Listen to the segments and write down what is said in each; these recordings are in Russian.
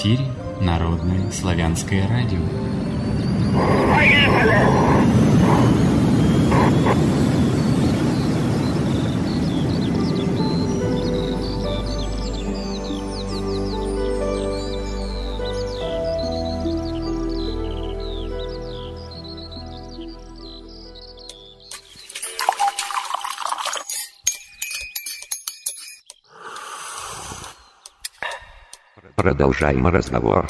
эфире Народное славянское радио. Продолжаем разговор.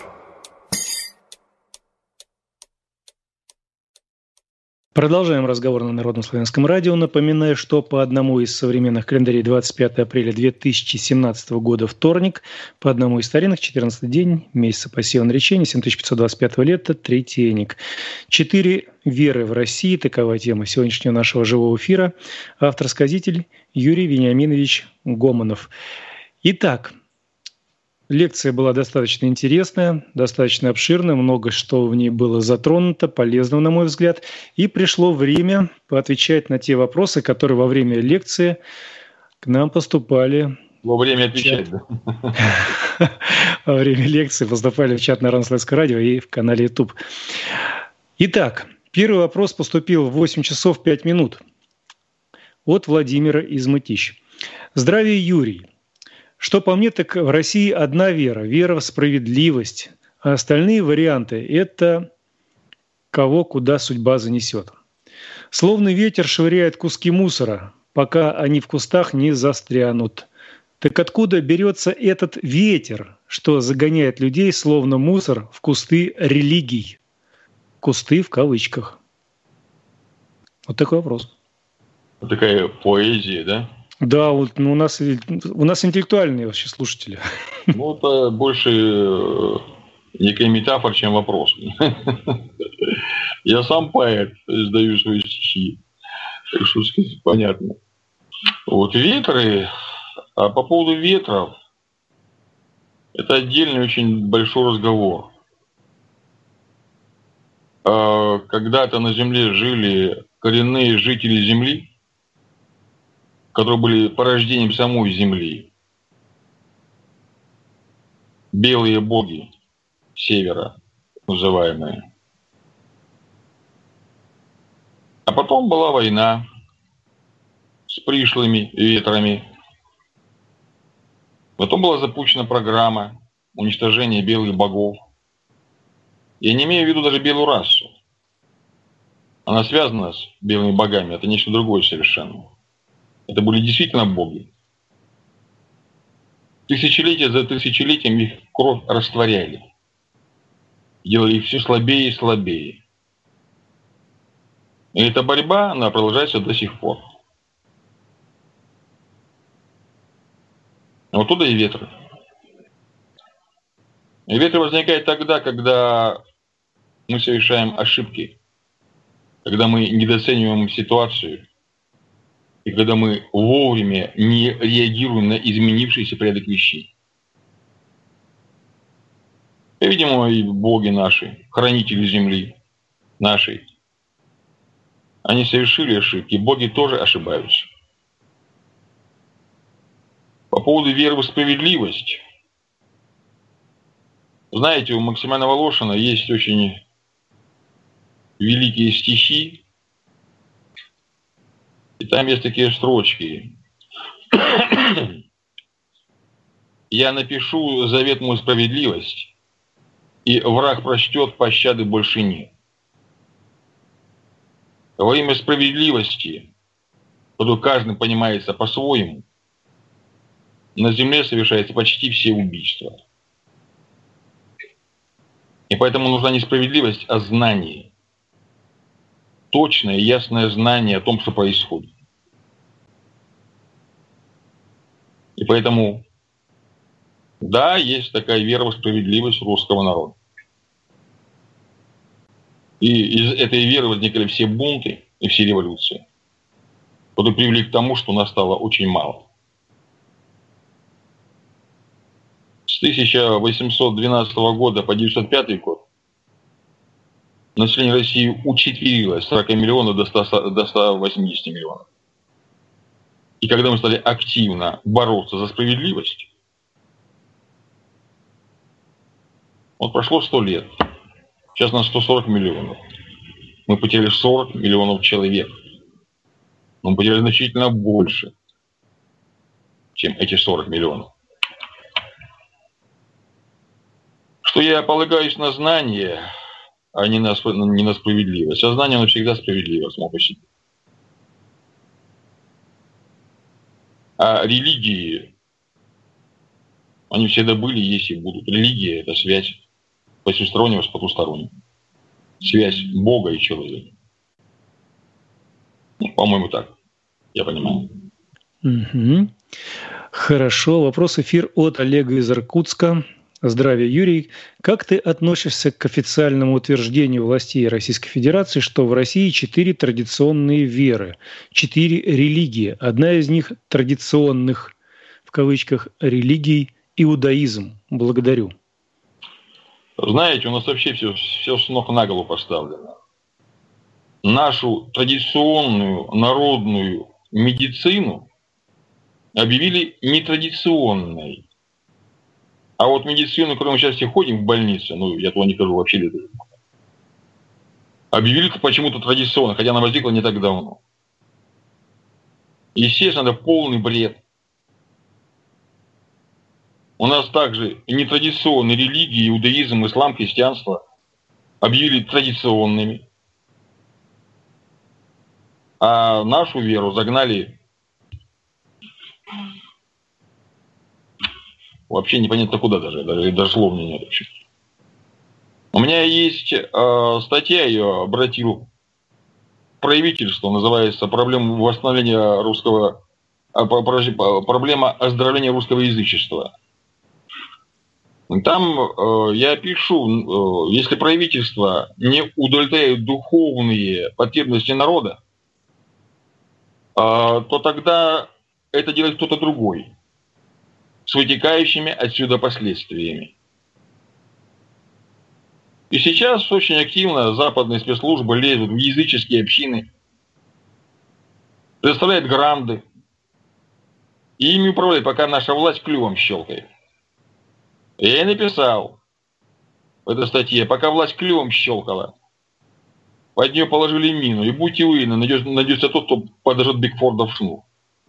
Продолжаем разговор на Народном славянском радио. Напоминаю, что по одному из современных календарей 25 апреля 2017 года вторник, по одному из старинных 14 день месяца посева наречения 7525 лета Третейник. 4 веры в России – такова тема сегодняшнего нашего живого эфира. Автор-сказитель Юрий Вениаминович Гомонов. Итак, лекция была достаточно интересная, достаточно обширная, много что в ней было затронуто, полезного, на мой взгляд. И пришло время поотвечать на те вопросы, которые во время лекции к нам поступали. Во время отвечать, да? Во время лекции поступали в чат Народного славянского радио и в канале YouTube. Итак, первый вопрос поступил в 8 часов 5 минут от Владимира из Мытищ. Здравия, Юрий. Что по мне, так в России одна вера – вера в справедливость, а остальные варианты – это кого куда судьба занесет. Словно ветер швыряет куски мусора, пока они в кустах не застрянут. Так откуда берется этот ветер, что загоняет людей, словно мусор, в кусты религий? Кусты в кавычках. Вот такой вопрос. Вот такая поэзия, да? Да, вот, у нас интеллектуальные вообще слушатели. Ну, это больше некая метафора, чем вопрос. Я сам поэт, издаю свои стихи. Так что сказать, понятно. Вот ветры, а по поводу ветров, это отдельный очень большой разговор. Когда-то на Земле жили коренные жители Земли, которые были порождением самой Земли. Белые боги севера, называемые. А потом была война с пришлыми ветрами. Потом была запущена программа уничтожения белых богов. Я не имею в виду даже белую расу. Она связана с белыми богами, это нечто другое совершенно. Это были действительно боги. Тысячелетия за тысячелетием их кровь растворяли. Делали их все слабее и слабее. И эта борьба, она продолжается до сих пор. Вот туда и ветры. И ветры возникают тогда, когда мы совершаем ошибки, когда мы недооцениваем ситуацию, и когда мы вовремя не реагируем на изменившийся порядок вещей. И, видимо, и боги наши, хранители земли нашей, они совершили ошибки, боги тоже ошибаются. По поводу веры в справедливость. Знаете, у Максимина Волошина есть очень великие стихи, и там есть такие строчки. «Я напишу завет мой справедливость, и враг прочтет, пощады больше нет». Во имя справедливости, которую каждый понимается по-своему, на земле совершаются почти все убийства. И поэтому нужна не справедливость, а знание. Точное, ясное знание о том, что происходит. И поэтому, да, есть такая вера в справедливость русского народа. И из этой веры возникли все бунты и все революции, которые привели к тому, что нас стало очень мало. С 1812 года по 1905 год население России учетверилось с 40 миллионов до 180 миллионов. И когда мы стали активно бороться за справедливость, Вот прошло 100 лет. Сейчас нас 140 миллионов. Мы потеряли 40 миллионов человек. Мы потеряли значительно больше, чем эти 40 миллионов. Что я полагаюсь на знание, а не на справедливость. Сознание, оно всегда справедливо само по себе. А религии, они всегда были, есть и будут. Религия – это связь посюстороннего с потусторонним. Связь Бога и человека. Ну, по-моему, так. Я понимаю. Угу. Хорошо. Вопрос-эфир от Олега из Иркутска. Здравия, Юрий. Как ты относишься к официальному утверждению властей Российской Федерации, что в России 4 традиционные веры, 4 религии? Одна из них традиционных, в кавычках, религий – иудаизм. Благодарю. Знаете, у нас вообще все с ног на голову поставлено. Нашу традиционную народную медицину объявили нетрадиционной. А вот медицину, кроме части ходим в больнице, ну, я туда не хожу вообще, объявили почему-то традиционно, хотя она возникла не так давно. Естественно, это полный бред. У нас также нетрадиционные религии, иудаизм, ислам, христианство объявили традиционными. А нашу веру загнали вообще непонятно куда даже дошло мне нет вообще. У меня есть статья, я обратил правительство, называется «Проблема восстановления русского, проблема оздоровления русского язычества». Там я пишу, если правительство не удовлетворяет духовные потребности народа, то тогда это делает кто-то другой, с вытекающими отсюда последствиями. И сейчас очень активно западные спецслужбы лезут в языческие общины, предоставляют гранды, и ими управляет, пока наша власть клювом щелкает. Я и написал в этой статье, пока власть клювом щелкала, под нее положили мину, и будьте уверены, найдется тот, кто подожжет Бигфордов шнур.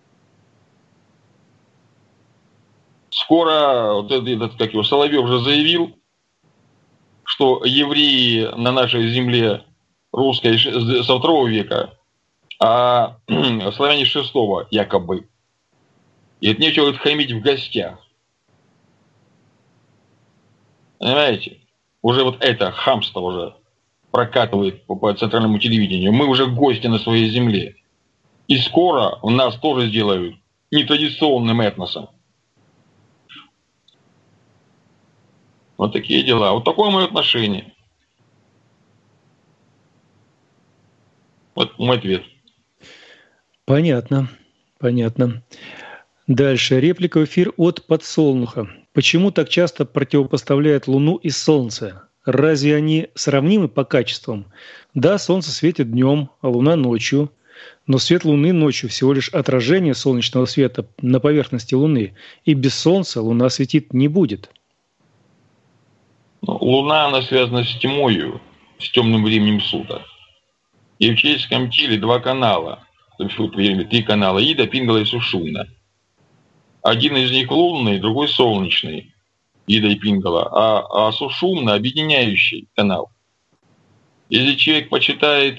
Скоро, вот этот, как его, Соловьев уже заявил, что евреи на нашей земле русской со 2 века, а славяне 6 якобы. И это нечего хамить в гостях. Понимаете? Уже вот это хамство уже прокатывает по центральному телевидению. Мы уже гости на своей земле. И скоро у нас тоже сделают нетрадиционным этносом. Вот такие дела. Вот такое мое отношение. Вот мой ответ. Понятно. Дальше. Реплика в эфир от Подсолнуха. Почему так часто противопоставляют Луну и Солнце? Разве они сравнимы по качествам? Да, Солнце светит днем, а Луна ночью. Но свет Луны ночью всего лишь отражение солнечного света на поверхности Луны. И без Солнца Луна светить не будет. Луна, она связана с тьмою, с темным временем суток. И в человеческом теле 2 канала, 3 канала: Ида, Пингала и Сушумна. Один из них лунный, другой солнечный, Ида и Пингала, а Сушумна — объединяющий канал. Если человек почитает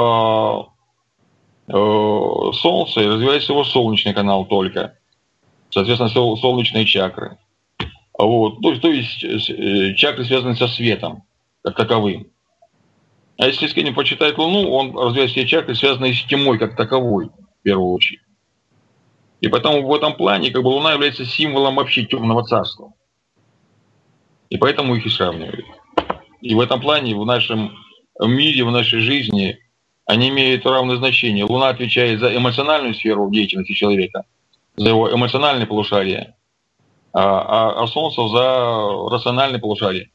Солнце, развивается его солнечный канал только, соответственно, солнечные чакры. Вот. То есть чакры связаны со светом, как таковым. А если искренне почитает Луну, он развивает все чакры, связанные с тьмой, как таковой, в первую очередь. И поэтому в этом плане как бы Луна является символом вообще темного царства. И поэтому их и сравнивают. И в этом плане в нашем мире, в нашей жизни они имеют равное значение. Луна отвечает за эмоциональную сферу деятельности человека, за его эмоциональное полушарие, а Солнце за рациональное полушарие.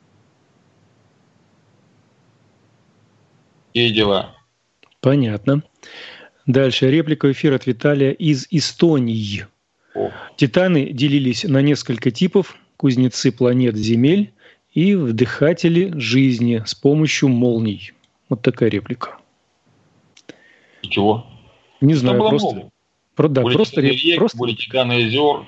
Такие дела. Понятно. Дальше. Реплика в эфир от Виталия из Эстонии. Титаны делились на несколько типов: кузнецы планет земель и вдыхатели жизни с помощью молний. Вот такая реплика. И чего? Не Там знаю, было просто... много. Да, Были просто титаны рек, просто... были титаны озер.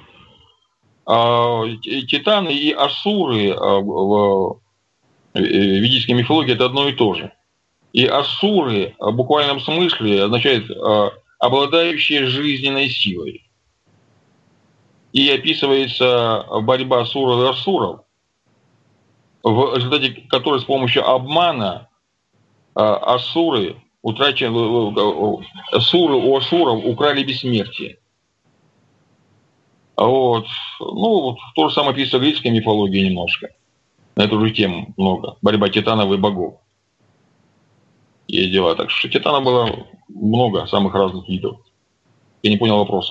Титаны и асуры в ведической мифологии это одно и то же. И асуры в буквальном смысле означает обладающие жизненной силой. И описывается борьба асуров и асуров, в результате которой с помощью обмана асуры у асуров украли бессмертие. Вот. Ну, то же самое описывается в греческой мифологии немножко. На эту же тему много. Борьба титанов и богов. Есть дела. Так что титанов было много, самых разных видов. Я не понял вопроса.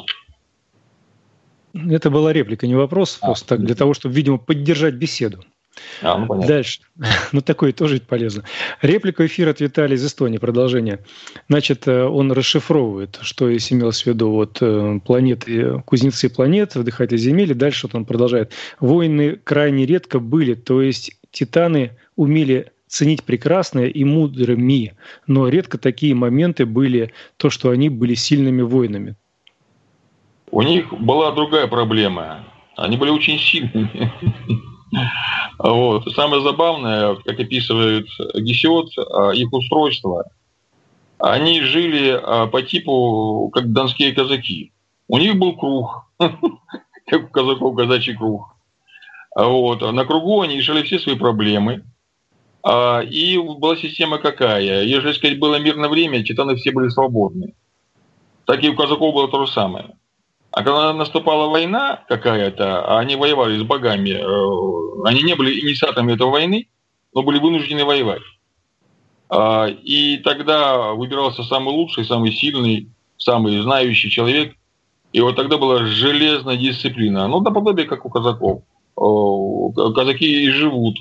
Это была реплика, не вопрос. Просто так, для того, чтобы, видимо, поддержать беседу. Ну, понятно. Дальше. Ну, такое тоже полезно. Реплика эфира от Виталия из Эстонии. Продолжение. Значит, он расшифровывает, что есть имелось в виду. Вот планеты, кузнецы планет, вдыхатели земель. И дальше вот он продолжает. Войны крайне редко были, то есть титаны умели ценить прекрасное и мудрыми, но редко такие моменты были, то, что они были сильными воинами. У них была другая проблема. Они были очень сильными. Вот. Самое забавное, как описывает Гесиод, их устройство. Они жили по типу, как донские казаки. У них был круг, как у казаков казачий круг. Вот. На кругу они решали все свои проблемы. И была система какая? Если сказать, было мирное время, титаны все были свободны. Так и у казаков было то же самое. А когда наступала война какая-то, они воевали с богами, они не были инициаторами этой войны, но были вынуждены воевать. И тогда выбирался самый лучший, самый сильный, самый знающий человек. И вот тогда была железная дисциплина. Ну, наподобие, как у казаков. Казаки и живут.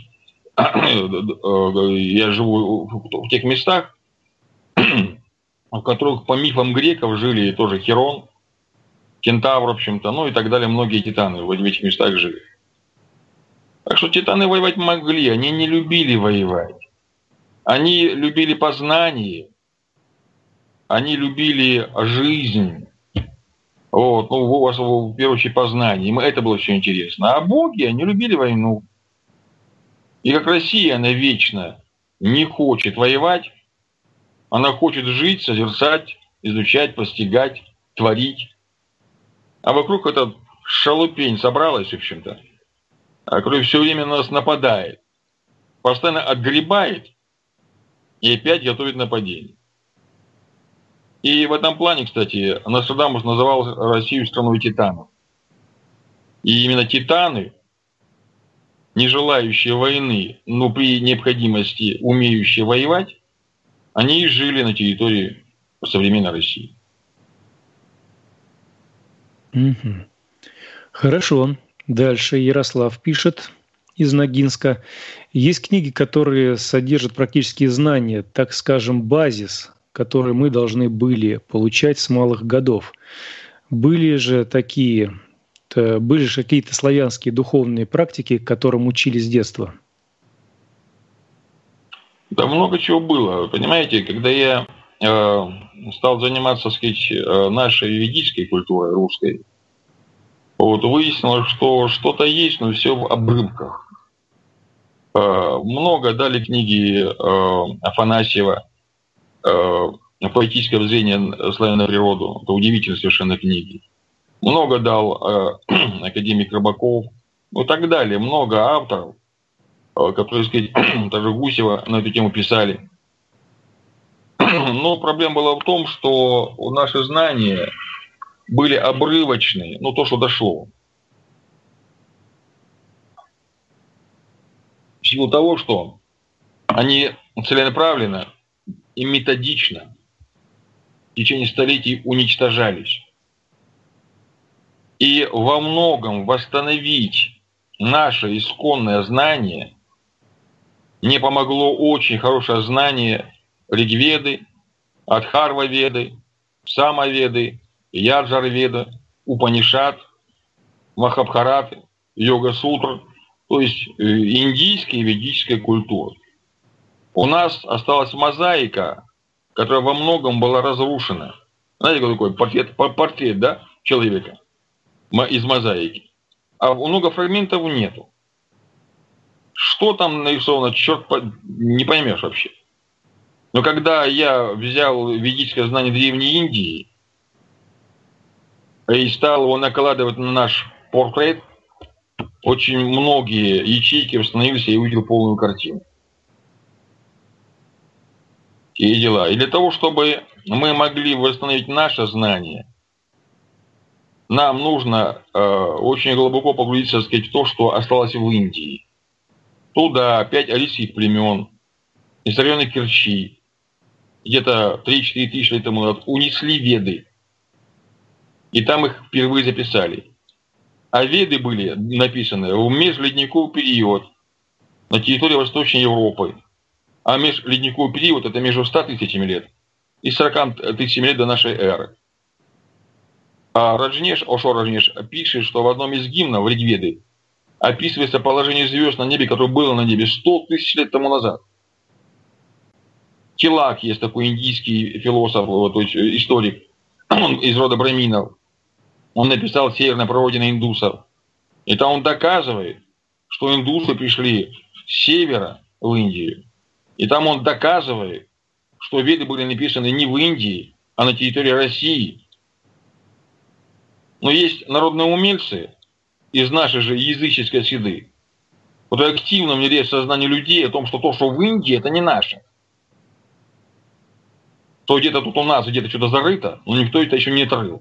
Я живу в тех местах, в которых по мифам греков жили тоже Херон, Кентавр, в общем-то, ну и так далее, многие титаны в этих местах жили. Так что титаны воевать могли, они не любили воевать. Они любили познание, они любили жизнь. Вот, ну, у вас в первую очередь познание, им это было все интересно. А боги, они любили войну. И как Россия, она вечно не хочет воевать, она хочет жить, созерцать, изучать, постигать, творить. А вокруг эта шалупень собралась, в общем-то, которая все время на нас нападает, постоянно отгребает и опять готовит нападение. И в этом плане, кстати, Нострадамус называл Россию страной титанов. И именно титаны, не желающие войны, но при необходимости умеющие воевать, они и жили на территории современной России. Угу. Хорошо. Дальше Ярослав пишет из Ногинска. Есть книги, которые содержат практические знания, так скажем, базис, который мы должны были получать с малых годов. Были же какие-то славянские духовные практики, которым учили с детства? Да много чего было. Понимаете, когда я стал заниматься, так сказать, нашей ведической культурой русской, вот выяснилось, что что-то есть, но все в обрывках. Много дали книги Афанасьева «Поэтическое воззрение славянной природы». Это удивительные совершенно книги. Много дал академик Рыбаков, ну и так далее. Много авторов, которые, так сказать, даже Гусева на эту тему писали. Но проблема была в том, что наши знания были обрывочные, ну то, что дошло. В силу того, что они целенаправленно и методично в течение столетий уничтожались. И во многом восстановить наше исконное знание мне помогло очень хорошее знание Ригведы, Адхарва-веды, Самаведы, Яджар-веды, Упанишад, Махабхараты, Йога-сутр, то есть индийской и ведической культуры. У нас осталась мозаика, которая во многом была разрушена. Знаете, какой портрет, да, человека из мозаики. А много фрагментов нету. Что там нарисовано, черт не поймешь вообще. Но когда я взял ведическое знание Древней Индии и стал его накладывать на наш портрет, очень многие ячейки восстановились, и я увидел полную картину. И дела. И для того, чтобы мы могли восстановить наше знание, нам нужно очень глубоко погрузиться, так сказать, в то, что осталось в Индии. Туда 5 арийских племен из района Керчи, где-то 3-4 тысячи лет тому назад, унесли Веды. И там их впервые записали. А Веды были написаны в межледниковый период на территории Восточной Европы. А межледниковый период — это между 100 тысячами лет и 40 тысячами лет до нашей эры. А Ошо Раджнеш пишет, что в одном из гимнов Ригведы описывается положение звезд на небе, которое было на небе 100 тысяч лет тому назад. Тилак есть такой индийский философ, то есть историк, он из рода браминов. Он написал «Северная прародина индусов». И там он доказывает, что индусы пришли с севера в Индию. И там он доказывает, что Веды были написаны не в Индии, а на территории России. Но есть народные умельцы из нашей же языческой среды, которые активно внедряют в сознание людей о том, что то, что в Индии, это не наше. То где-то тут у нас, где-то что-то зарыто, но никто это еще не отрыл.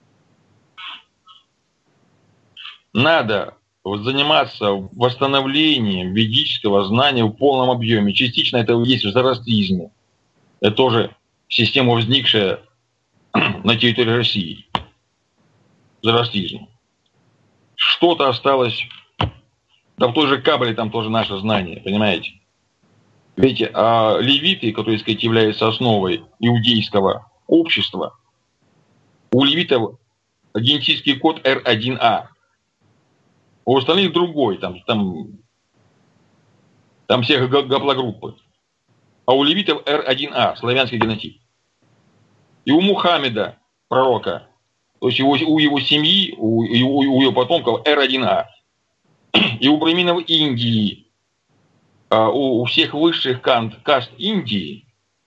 Надо заниматься восстановлением ведического знания в полном объеме. Частично это есть в зороастризме. Это тоже система, возникшая на территории России. Зороастризм. Что-то осталось. Да в той же Кабале там тоже наше знание, понимаете? Ведь левиты, которые, так сказать, являются основой иудейского общества, у левитов генетический код R1A. У остальных другой, там все гаплогруппы. А у левитов R1A, славянский генотип. И у Мухаммеда, пророка, то есть у его семьи, у его потомков R1A. И у браминов Индии, у всех высших каст Индии,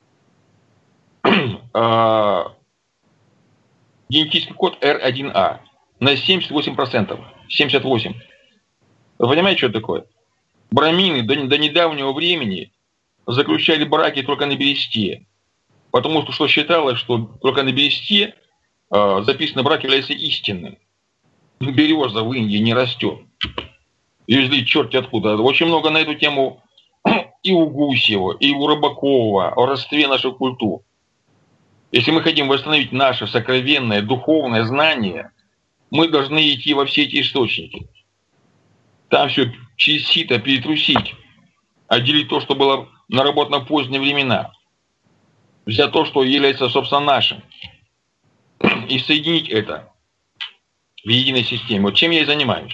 генетический код R1A на 78%. 78%. Вы понимаете, что это такое? Брамины до недавнего времени заключали браки только на бересте. Потому что считалось, что только на бересте записанный брак является истинным. Береза в Индии не растет. Ее зли черти откуда. Очень много на эту тему и у Гусева, и у Рыбакова о родстве наших культур. Если мы хотим восстановить наше сокровенное духовное знание, мы должны идти во все эти источники. Там все через сито перетрусить, отделить то, что было наработано в поздние времена, взять то, что является, собственно, нашим, и соединить это в единой системе. Вот чем я и занимаюсь.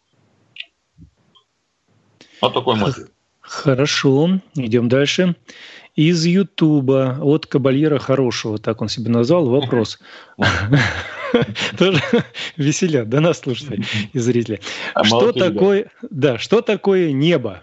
Вот такой мотив. Хорошо, идем дальше. Из Ютуба от Кабальера Хорошего, так он себе назвал, вопрос. Тоже веселят, да, нас слушатели и зрители. Что такое небо?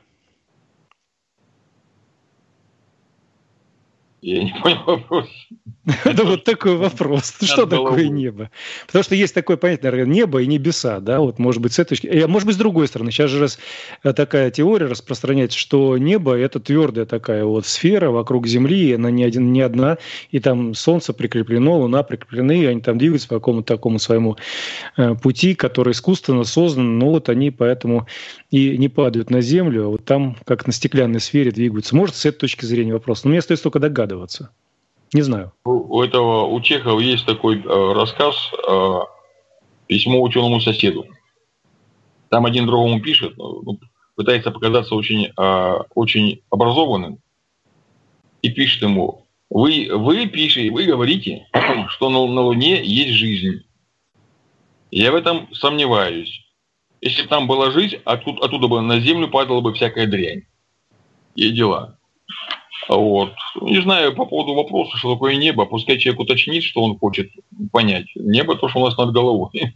Я не понял вопрос. Это вот такой вопрос. Что такое небо? Потому что есть такое понятие, наверное, небо и небеса, да, вот может быть с этой точки, может быть с другой стороны. Сейчас же такая теория распространяется, что небо — это твердая такая вот сфера вокруг Земли, она не одна, и там Солнце прикреплено, Луна прикреплены, и они там двигаются по какому-то такому своему пути, который искусственно создан, но вот они поэтому и не падают на Землю, а вот там как на стеклянной сфере двигаются. Может, с этой точки зрения вопрос. Но мне остается только догадываться. Не знаю. У Чехова есть такой рассказ «Письмо ученому соседу». Там один другому пишет, пытается показаться очень образованным, и пишет ему: вы говорите, что на Луне есть жизнь. Я в этом сомневаюсь. Если бы там была жизнь, оттуда бы на землю падала бы всякая дрянь. И дела. Вот. Не знаю по поводу вопроса, что такое небо. Пускай человек уточнит, что он хочет понять. Небо то, что у нас над головой.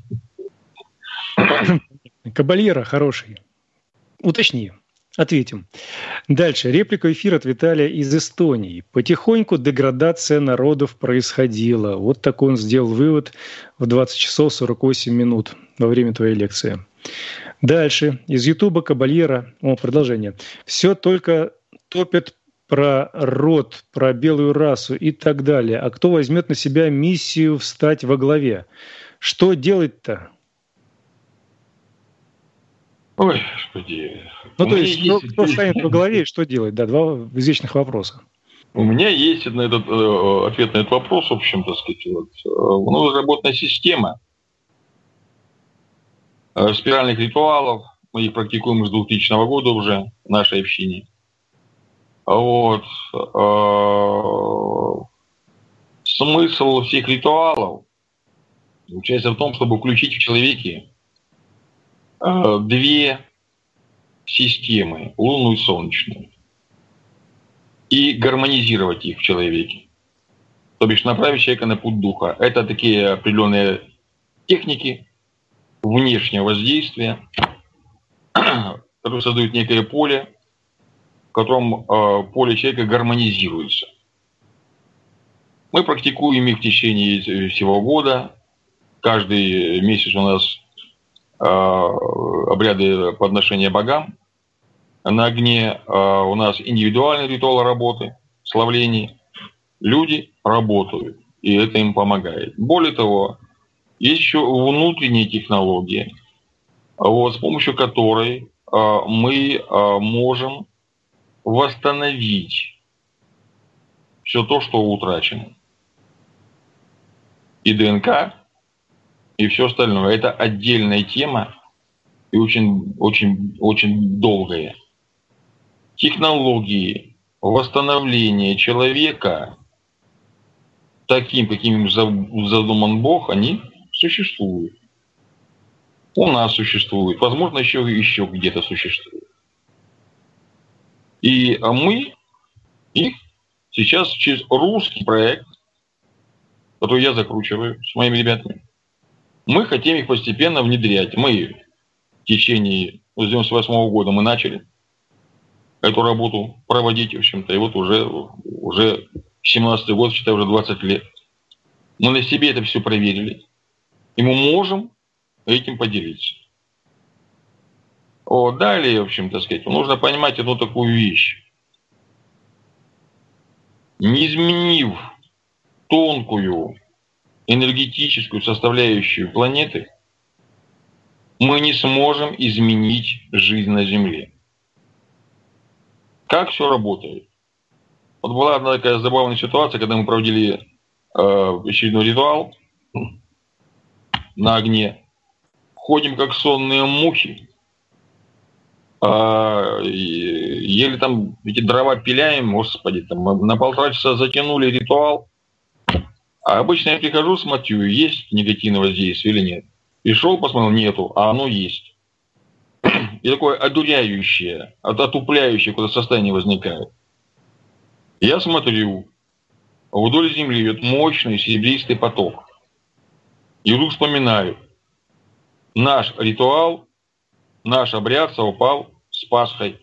Кабальера хороший. Уточни. Ответим. Дальше. Реплика эфира от Виталия из Эстонии. Потихоньку деградация народов происходила. Вот такой он сделал вывод в 20 часов 48 минут во время твоей лекции. Дальше. Из Ютуба Кабальера. Продолжение. Все только топят про род, про белую расу и так далее. А кто возьмет на себя миссию встать во главе? Что делать-то? Ой, господи. То есть, кто станет во главе и что делать? Да, два извечных вопроса. У меня есть ответ на этот вопрос, в общем, так сказать. У нас разработана система спиральных ритуалов. Мы их практикуем с 2000 года уже в нашей общине. Вот. Смысл всех ритуалов заключается в том, чтобы включить в человеке две системы, лунную и солнечную, и гармонизировать их в человеке. То бишь направить человека на путь духа. Это такие определенные техники внешнего воздействия, которые создают некое поле, в котором поле человека гармонизируется. Мы практикуем их в течение всего года. Каждый месяц у нас обряды подношения богам. На огне у нас индивидуальный ритуал работы, славлений. Люди работают, и это им помогает. Более того, есть еще внутренние технологии, с помощью которой мы можем восстановить все то, что утрачено. И ДНК, и все остальное. Это отдельная тема и очень, очень, очень долгая. Технологии восстановления человека таким, каким задуман Бог, они существуют. У нас существуют. Возможно, еще где-то существуют. И мы их сейчас через русский проект, который я закручиваю с моими ребятами, мы хотим их постепенно внедрять. Мы в течение 1998 года мы начали эту работу проводить, в общем-то, и вот уже 17-й год, считай, уже 20 лет. Мы на себе это все проверили, и мы можем этим поделиться. Далее, в общем, так сказать, нужно понимать одну такую вещь. Не изменив тонкую энергетическую составляющую планеты, мы не сможем изменить жизнь на Земле. Как все работает? Вот была одна такая забавная ситуация, когда мы проводили очередной ритуал на огне. Ходим как сонные мухи. Еле там эти дрова пиляем, господи, там на 1,5 часа затянули ритуал. А обычно я прихожу, смотрю, есть негативное воздействие или нет. Пришел, посмотрел, нету, а оно есть. И такое одуряющее, отупляющее какое-то состояние возникает. Я смотрю, вдоль земли идет мощный серебристый поток. И вдруг вспоминаю, наш ритуал, наш обряд совпал с Пасхой.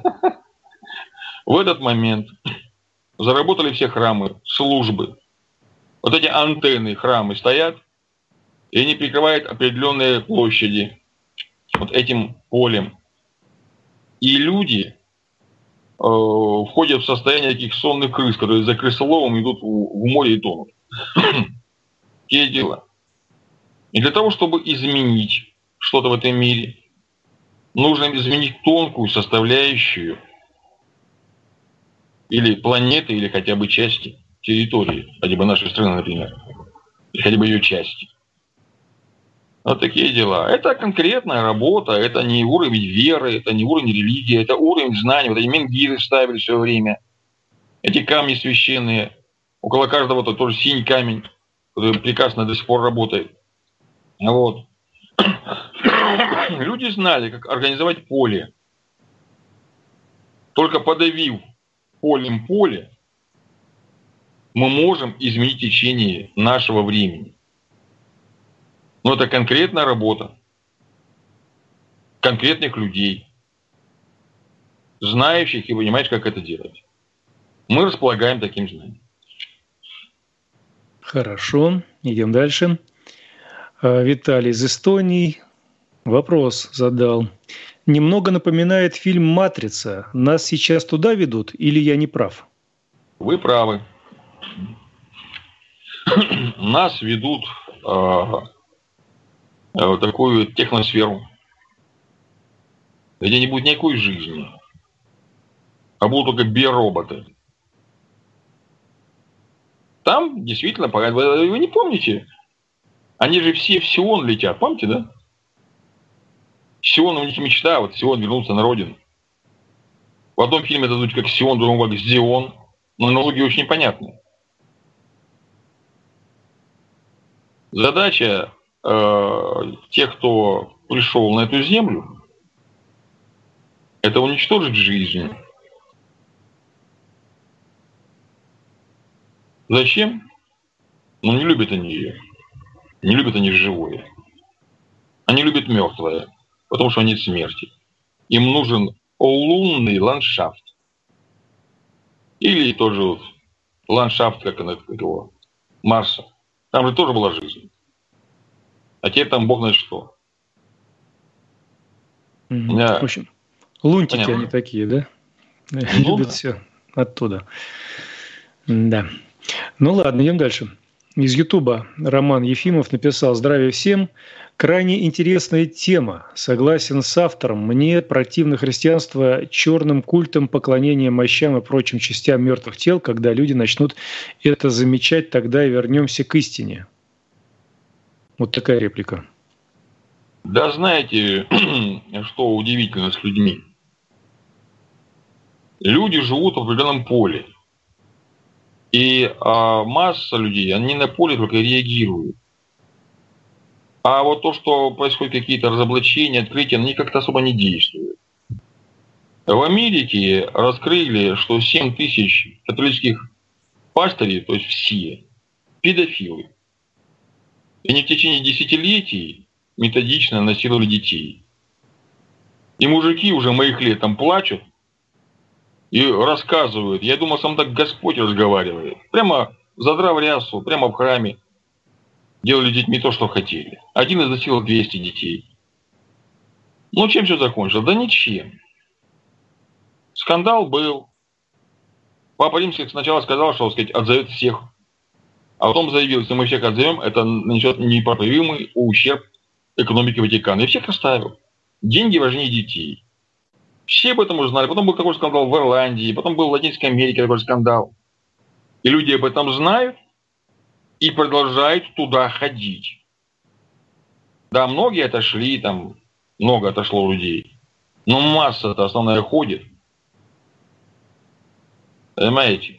В этот момент заработали все храмы, службы. Вот эти антенны храмы стоят, и они прикрывают определенные площади вот этим полем. И люди входят в состояние таких сонных крыс, которые за крысоловом идут в море и тонут. Те дела. И для того, чтобы изменить что-то в этом мире, нужно изменить тонкую составляющую или планеты, или хотя бы части территории, хотя бы нашей страны, например, или хотя бы ее части. Вот такие дела. Это конкретная работа, это не уровень веры, это не уровень религии, это уровень знаний. Вот эти менгиры ставили все время. Эти камни священные. Около каждого тоже синий камень, который прекрасно до сих пор работает. Вот. Люди знали, как организовать поле. Только подавив полем поле, мы можем изменить течение нашего времени. Но это конкретная работа конкретных людей, знающих и понимающих, как это делать. Мы располагаем таким знанием. Хорошо, идем дальше. Виталий из Эстонии вопрос задал. Немного напоминает фильм «Матрица». Нас сейчас туда ведут или я не прав? Вы правы. Нас ведут в такую техносферу, где не будет никакой жизни, а будут только биороботы. Там действительно, вы не помните, они же все в Сион летят, помните, да? Сион у них мечта, вот Сион вернулся на родину. В одном фильме это звучит как Сион, в другом как Зион, но аналогии очень непонятные. Задача тех, кто пришел на эту землю, это уничтожить жизнь. Зачем? Ну, не любят они ее. Не любят они живое. Они любят мертвое, потому что они смерти. Им нужен лунный ландшафт. Или тоже вот ландшафт, как его, Марса. Там же тоже была жизнь. А теперь там бог знает что. В общем, лунтики Понятно. они такие, да? Ну, Любят да. все оттуда. Да. Ну ладно, идем дальше. Из Ютуба Роман Ефимов написал: «Здравия всем. Крайне интересная тема. Согласен с автором. Мне противно христианство черным культом, поклонением мощам и прочим частям мертвых тел. Когда люди начнут это замечать, тогда и вернемся к истине». Вот такая реплика. Да, знаете, что удивительно с людьми? Люди живут в определенном поле. И масса людей, они на поле только реагируют. А вот то, что происходят какие-то разоблачения, открытия, они как-то особо не действуют. В Америке раскрыли, что 7 тысяч католических пастырей, то есть все, педофилы. И они в течение десятилетий методично насиловали детей. И мужики уже моих лет там плачут и рассказывают. Я думал, сам так Господь разговаривает. Прямо задрав рясу, прямо в храме. Делали с детьми то, что хотели. Один изнасиловал 200 детей. Ну, чем все закончилось? Да ничем. Скандал был. Папа Римский сначала сказал, что, так сказать, отзовет всех. А потом заявил, если мы всех отзовем, это нанесет непоправимый ущерб экономике Ватикана. И всех оставил. Деньги важнее детей. Все об этом узнали. Потом был такой скандал в Ирландии, потом был в Латинской Америке такой скандал. И люди об этом знают и продолжают туда ходить. Да, многие отошли, там много отошло людей. Но масса-то основная ходит. Понимаете?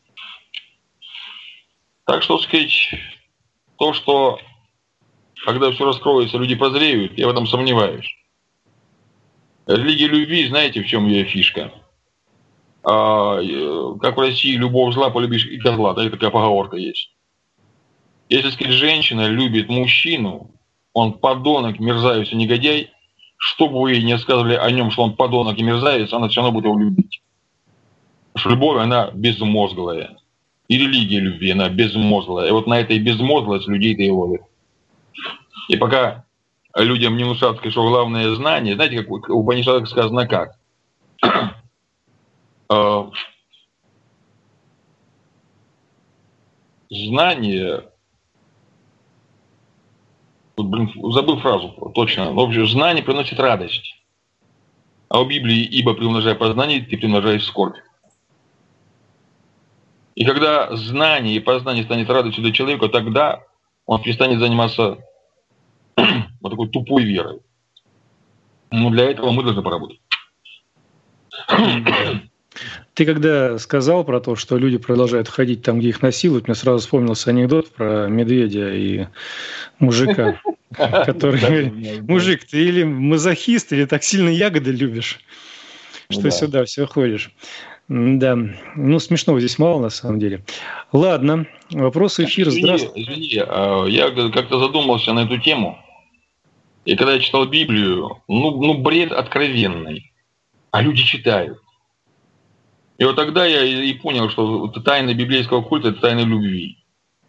Так что, сказать, то, что когда все раскроется, люди прозреют, я в этом сомневаюсь. Религия любви, знаете, в чем ее фишка? Как в России любовь зла, полюбишь и козла. Такая поговорка есть. Если, сказать, женщина любит мужчину, он подонок, мерзавец и негодяй, что бы вы ни сказали о нем, что он подонок и мерзавец, она все равно будет его любить. Потому что любовь, она безмозглая. И религия любви, она безмозглая. И вот на этой безмозглость людей-то и ловит. И пока людям не внушат, что главное знание, знаете, как у Упанишадах сказано как? Знание... Забыл фразу точно. В общем, знание приносит радость. А у Библии: ибо приумножая познание, ты приумножаешь скорбь. И когда знание и познание станет радостью для человека, тогда он перестанет заниматься вот такой тупой верой. Но для этого мы должны поработать. Ты когда сказал про то, что люди продолжают ходить там, где их насилуют, мне сразу вспомнился анекдот про медведя и мужика, который говорит: мужик, ты или мазохист, или так сильно ягоды любишь, что сюда все ходишь. Да, ну смешного здесь мало на самом деле. Ладно, вопрос эфира. Здравствуйте. Извини, я как-то задумался на эту тему. И когда я читал Библию, бред откровенный. А люди читают. И вот тогда я и понял, что тайна библейского культа – это тайна любви.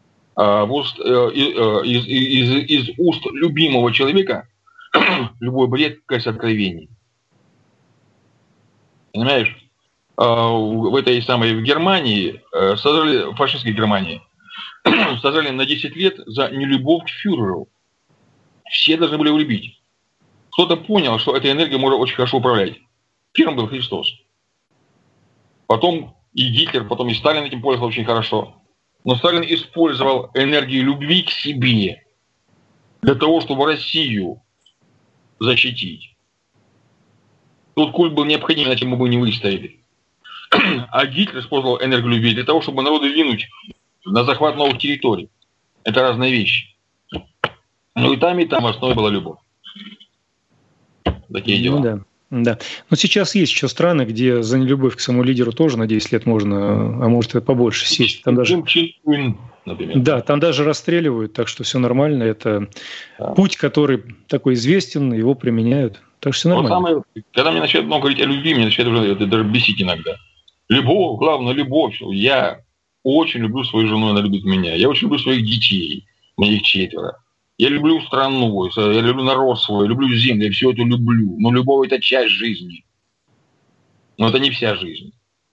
Из уст любимого человека любой бред кажется откровением. Понимаешь? В этой самой в Германии, в фашистской Германии, сажали на 10 лет за нелюбовь к фюреру. Все должны были его любить. Кто-то понял, что этой энергией можно очень хорошо управлять. Первым был Христос. Потом и Гитлер, потом и Сталин этим пользовался очень хорошо. Но Сталин использовал энергию любви к себе для того, чтобы Россию защитить. Тут культ был необходим, иначе мы бы не выстояли. А Гитлер использовал энергию любви для того, чтобы народу двинуть на захват новых территорий. Это разные вещи. Но и там в основе была любовь. Такие дела. Да. Да. Но сейчас есть еще страны, где за нелюбовь к самому лидеру тоже на 10 лет можно, а может и побольше сесть. Там даже... Да, там даже расстреливают, так что все нормально. Это путь, который такой известен, его применяют. Так что все нормально. Когда мне начинают много говорить о любви, мне начинает уже даже бесить иногда. Любовь, главное, любовь. Я очень люблю свою жену, она любит меня. Я очень люблю своих детей, моих 4. Я люблю страну, я люблю народ свой, я люблю землю, я все это люблю. Но любовь – это часть жизни. Но это не вся жизнь.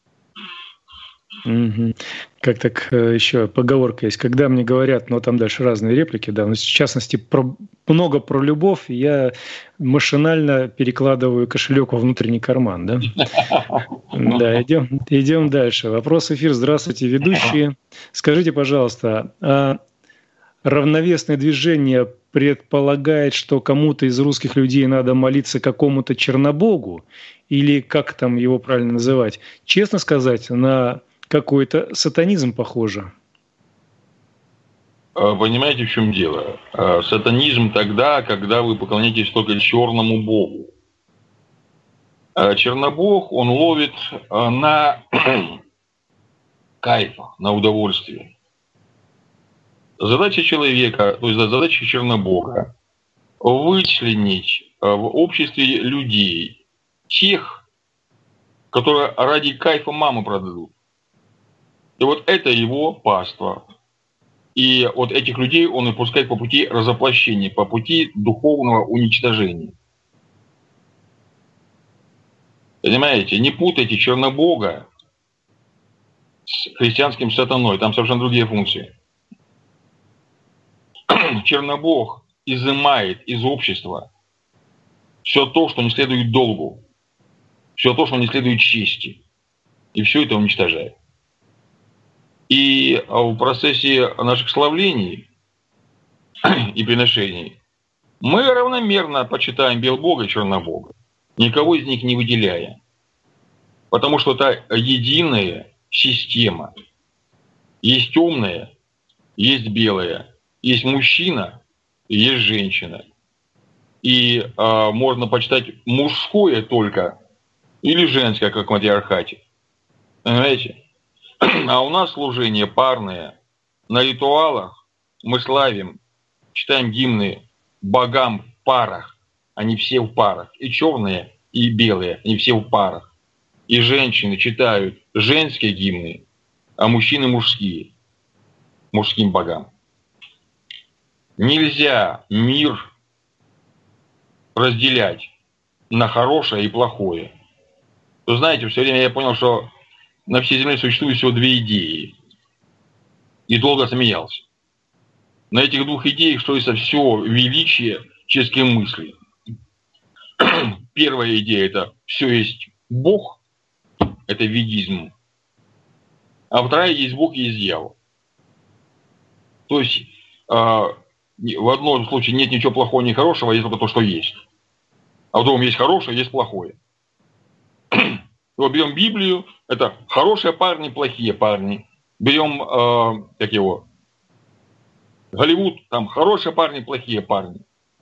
Угу. Как так еще поговорка есть. Когда мне говорят, но там дальше разные реплики, да, но в частности много про любовь, я машинально перекладываю кошелек во внутренний карман, да? Да, идем дальше. Вопрос эфир. Здравствуйте, ведущие. Скажите, пожалуйста, равновесное движение предполагает, что кому-то из русских людей надо молиться какому-то чернобогу, или как там его правильно называть? Честно сказать, на какой-то сатанизм похоже. Понимаете, в чем дело? Сатанизм тогда, когда вы поклоняетесь только черному богу. Чернобог, он ловит на кайфах, на удовольствие. Задача человека, то есть задача чернобога, вычленить в обществе людей тех, которые ради кайфа мамы продадут. И вот это его паства. И вот этих людей он и пускает по пути разоплощения, по пути духовного уничтожения. Понимаете? Не путайте чернобога с христианским сатаной. Там совершенно другие функции. Чернобог изымает из общества все то, что не следует долгу, все то, что не следует чести, и все это уничтожает. И в процессе наших славлений и приношений мы равномерно почитаем Белбога и Чернобога, никого из них не выделяя, потому что это единая система. Есть темная, есть белая. Есть мужчина, есть женщина. И можно почитать мужское только или женское, как в матриархате. Понимаете? А у нас служение парное. На ритуалах мы славим, читаем гимны богам в парах. Они все в парах. И черные, и белые. Они все в парах. И женщины читают женские гимны, а мужчины мужские. Мужским богам. Нельзя мир разделять на хорошее и плохое. Вы знаете, все время я понял, что на всей земле существует всего 2 идеи. И долго смеялся. На этих 2 идеях строится все величие человеческой мысли. Первая идея – это все есть Бог, это ведизм. А вторая – есть Бог и есть дьявол. То есть в одном случае нет ничего плохого, ни хорошего, а есть только то, что есть. А в другом есть хорошее, есть плохое. Вот берем Библию, это хорошие парни, плохие парни. Берем, Голливуд, там хорошие парни, плохие парни.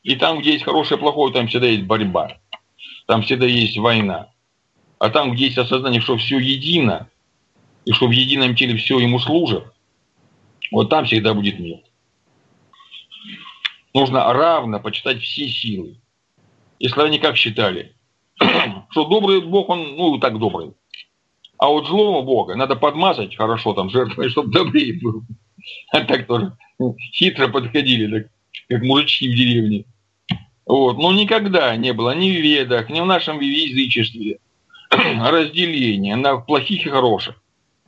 И там, где есть хорошее и плохое, там всегда есть борьба. Там всегда есть война. А там, где есть осознание, что все едино, и что в едином теле все ему служит, вот там всегда будет мир. Нужно равно почитать все силы. И славяне как считали, что добрый Бог, он, ну, так добрый. А вот злого Бога надо подмазать хорошо там жертвой, чтобы добрее был. А так тоже хитро подходили, так, как мужички в деревне. Вот. Но никогда не было ни в ведах, ни в нашем язычестве разделения на плохих и хороших.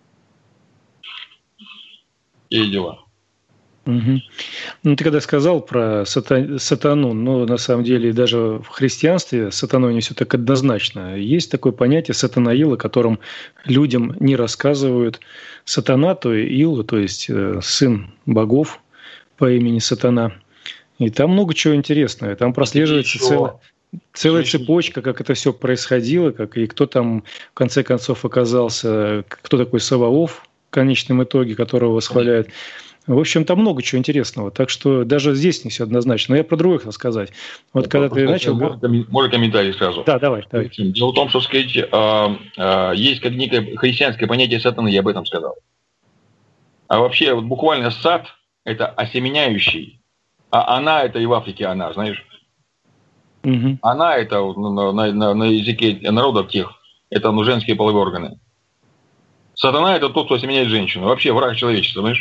И дела. Угу. Ну, ты когда сказал про сатану, ну, на самом деле, даже в христианстве сатаной не все так однозначно. Есть такое понятие сатанаил, о котором людям не рассказывают. Сатана, то ил, то есть сын богов по имени Сатана. И там много чего интересного. Там прослеживается целая цепочка, как это все происходило, как и кто там в конце концов оказался, кто такой Саваоф в конечном итоге, которого восхваляют. В общем, там много чего интересного. Так что даже здесь не все однозначно. Но я про других рассказать. Вот когда ты начал... Можно комментарий сразу? Да, давай. Дело в том, что, сказать, есть как некое христианское понятие сатаны, я об этом сказал. А вообще, вот буквально сад – это осеменяющий, а она – это и в Африке она, знаешь. Угу. Она – это на языке народов тех, это женские половые органы. Сатана – это тот, кто осеменяет женщину. Вообще враг человечества, знаешь.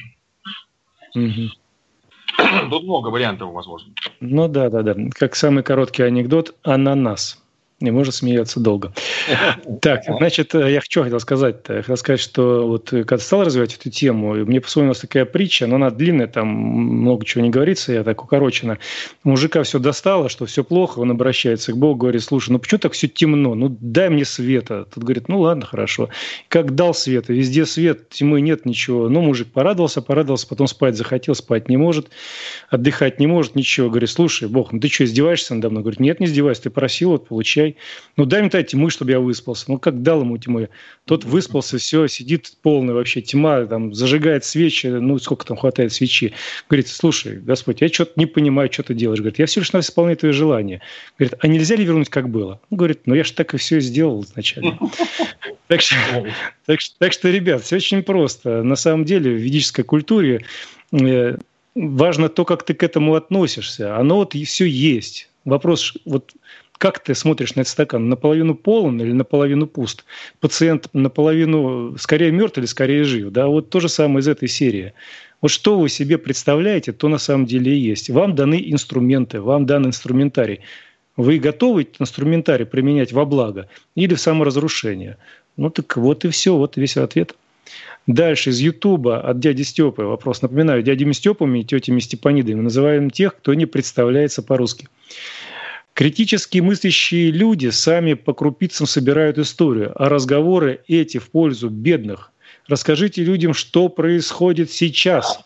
Угу. Тут много вариантов возможно. Ну да. Как самый короткий анекдот – ананас. И можно смеяться долго. Так, значит, я что хотел сказать-то? Я хотел сказать, что вот когда стал развивать эту тему, мне вспомнилась такая притча, но она длинная, там много чего не говорится, я так укорочена. Мужика все достало, что все плохо, он обращается к Богу, говорит: слушай, ну почему так все темно? Ну дай мне света. Тут говорит: ну ладно, хорошо. Как дал света, везде свет, тьмы нет, ничего. Ну, мужик порадовался, потом спать захотел, спать не может, отдыхать не может, ничего. Говорит: слушай, Бог, ну ты что, издеваешься надо мной? Говорит: нет, не издеваюсь, ты просил, вот получай. Ну, дай мне тогда тьмы, чтобы я выспался. Ну, как дал ему тьмы. Тот выспался, все, сидит полная вообще тьма, там, зажигает свечи, ну, сколько там хватает свечи. Говорит: слушай, Господь, я что-то не понимаю, что ты делаешь. Говорит: я все лишь навсего исполняю твои желания. Говорит: а нельзя ли вернуть, как было? Ну, говорит: ну, я же так и все сделал изначально. Так что, ребят, все очень просто. На самом деле, в ведической культуре важно то, как ты к этому относишься. Оно вот и все есть. Вопрос, вот как ты смотришь на этот стакан? Наполовину полон или наполовину пуст? Пациент наполовину скорее мертв или скорее жив? Да, вот то же самое из этой серии. Вот что вы себе представляете, то на самом деле и есть. Вам даны инструменты, вам дан инструментарий. Вы готовы этот инструментарий применять во благо или в саморазрушение? Ну так вот и все, вот и весь ответ. Дальше из Ютуба от дяди Степы вопрос. Напоминаю, дядями Степами и тетями Степанидами называем тех, кто не представляется по-русски. Критически мыслящие люди сами по крупицам собирают историю, а разговоры эти в пользу бедных. Расскажите людям, что происходит сейчас.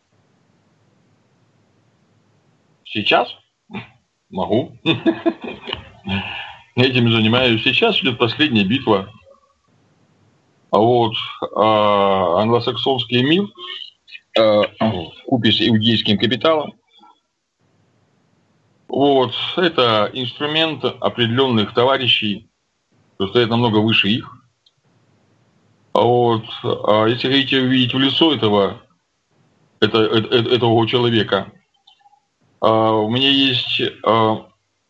Сейчас? Могу. Этим занимаюсь. Сейчас идет последняя битва. А вот англосаксонский мир вкупе с иудейским капиталом, вот, это инструмент определенных товарищей, что стоят намного выше их. Вот, если хотите увидеть в лицо этого человека, у меня есть, в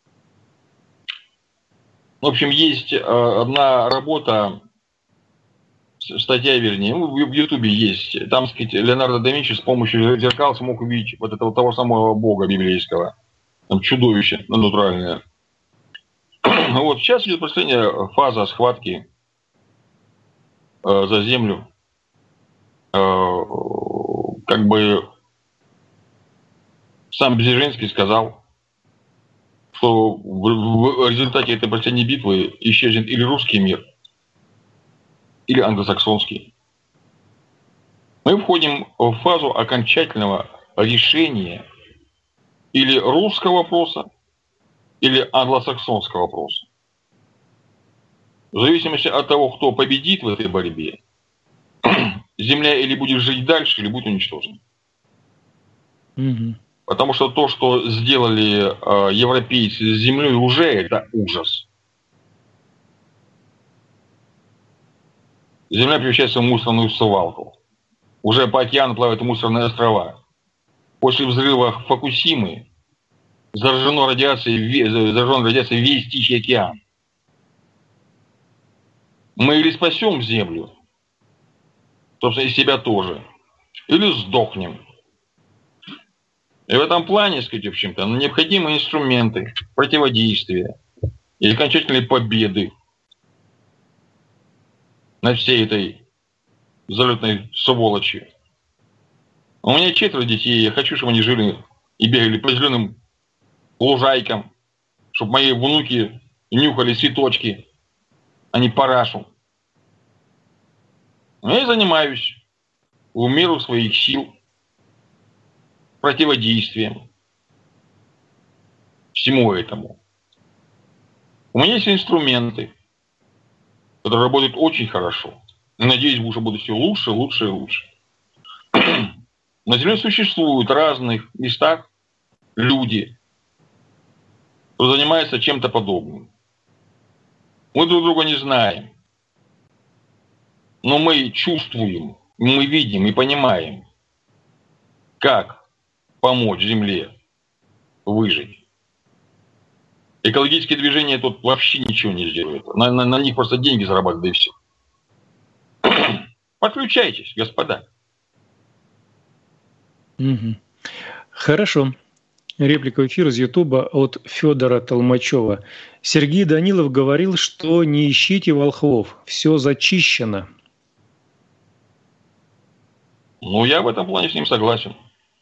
общем, есть одна работа, статья, вернее, в Ютубе есть. Там, сказать, Леонардо да Винчи с помощью зеркал смог увидеть вот этого того самого бога библейского. Там чудовище натуральное. Вот сейчас идет последняя фаза схватки за землю. Как бы сам Бзежинский сказал, что в результате этой последней битвы исчезнет или русский мир, или англосаксонский. Мы входим в фазу окончательного решения или русского вопроса, или англосаксонского вопроса. В зависимости от того, кто победит в этой борьбе, земля или будет жить дальше, или будет уничтожена. Угу. Потому что то, что сделали европейцы с землей, уже это ужас. Земля превращается в мусорную свалку. Уже по океану плавают мусорные острова. После взрыва Фукусимы заражен радиацией весь Тихий океан. Мы или спасем Землю, собственно, и себя тоже, или сдохнем. И в этом плане, сказать, в общем-то, необходимы инструменты противодействия и окончательной победы над всей этой залетной сволочью. У меня 4 детей, я хочу, чтобы они жили и бегали по зеленым лужайкам, чтобы мои внуки нюхали цветочки, а не парашу. Но я занимаюсь в меру своих сил противодействием всему этому. У меня есть инструменты, которые работают очень хорошо. Надеюсь, в будущем будут все лучше, лучше и лучше. На Земле существуют в разных местах люди, кто занимается чем-то подобным. Мы друг друга не знаем, но мы чувствуем, мы видим и понимаем, как помочь Земле выжить. Экологические движения тут вообще ничего не сделают. На них просто деньги зарабатывают, да и все. Подключайтесь, господа. Угу. Хорошо. Реплика в эфир из Ютуба от Федора Толмачева. Сергей Данилов говорил, что не ищите волхвов, все зачищено. Ну, я в этом плане с ним согласен.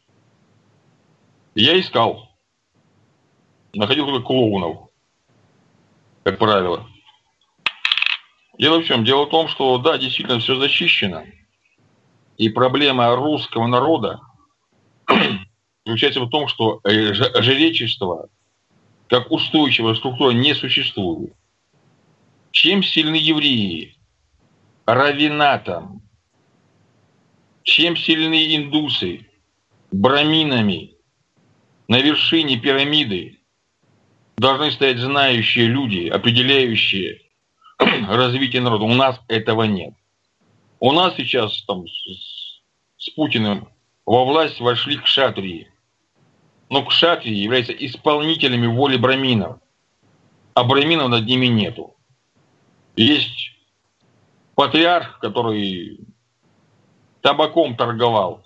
Я искал. Находил только клоунов, как правило. Дело в чем? Дело в том, что, да, действительно все зачищено. И проблема русского народа заключается в том, что жречество как устойчивая структура не существует. Чем сильны евреи? Раввинатом. Чем сильны индусы? Браминами. На вершине пирамиды должны стоять знающие люди, определяющие развитие народа. У нас этого нет. У нас сейчас там с Путиным во власть вошли кшатрии. Но кшатрии являются исполнителями воли браминов. А браминов над ними нету. Есть патриарх, который табаком торговал.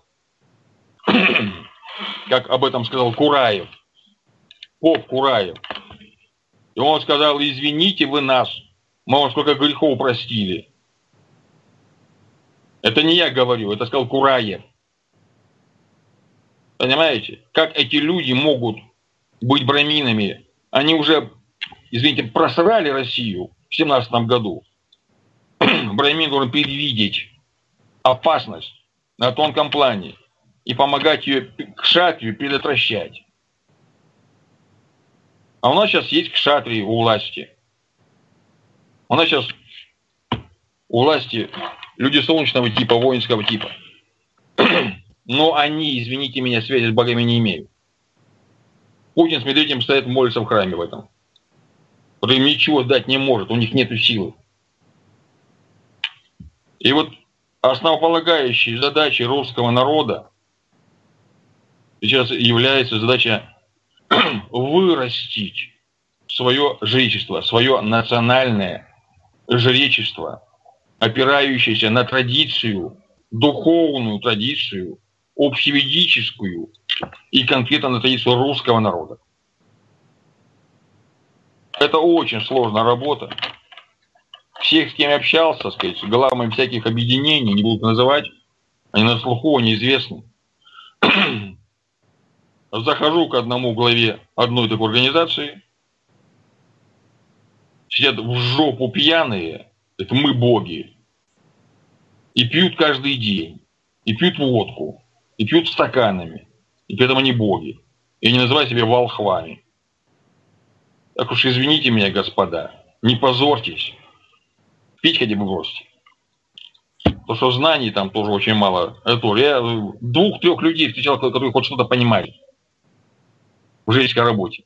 Как об этом сказал Кураев. Поп Кураев. И он сказал: извините вы нас, мы вам сколько грехов простили. Это не я говорю, это сказал Кураев. Понимаете? Как эти люди могут быть браминами? Они уже, извините, просрали Россию в 17 году. Брамин должен предвидеть опасность на тонком плане и помогать ее кшатрию предотвращать. А у нас сейчас есть кшатрии у власти. У нас сейчас у власти люди солнечного типа, воинского типа. Но они, извините меня, связи с богами не имеют. Путин с Медведевым стоят, молятся в храме в этом. Который им ничего дать не может, у них нет силы. И вот основополагающей задачей русского народа сейчас является задача вырастить свое жречество, свое национальное жречество, опирающееся на традицию, духовную традицию, общеведическую и конкретно на традицию русского народа. Это очень сложная работа. Всех, с кем я общался, так сказать, главами всяких объединений, не буду называть, они на слуху, они известны. Захожу к одному главе одной такой организации, сидят в жопу пьяные, это мы боги, и пьют каждый день, и пьют водку, и пьют стаканами, и при этом они боги, и не называют себя волхвами. Так уж извините меня, господа, не позорьтесь, пить хотя бы бросьте. Потому что знаний там тоже очень мало. Я 2-3 людей встречал, которые хоть что-то понимали. в житейской работе.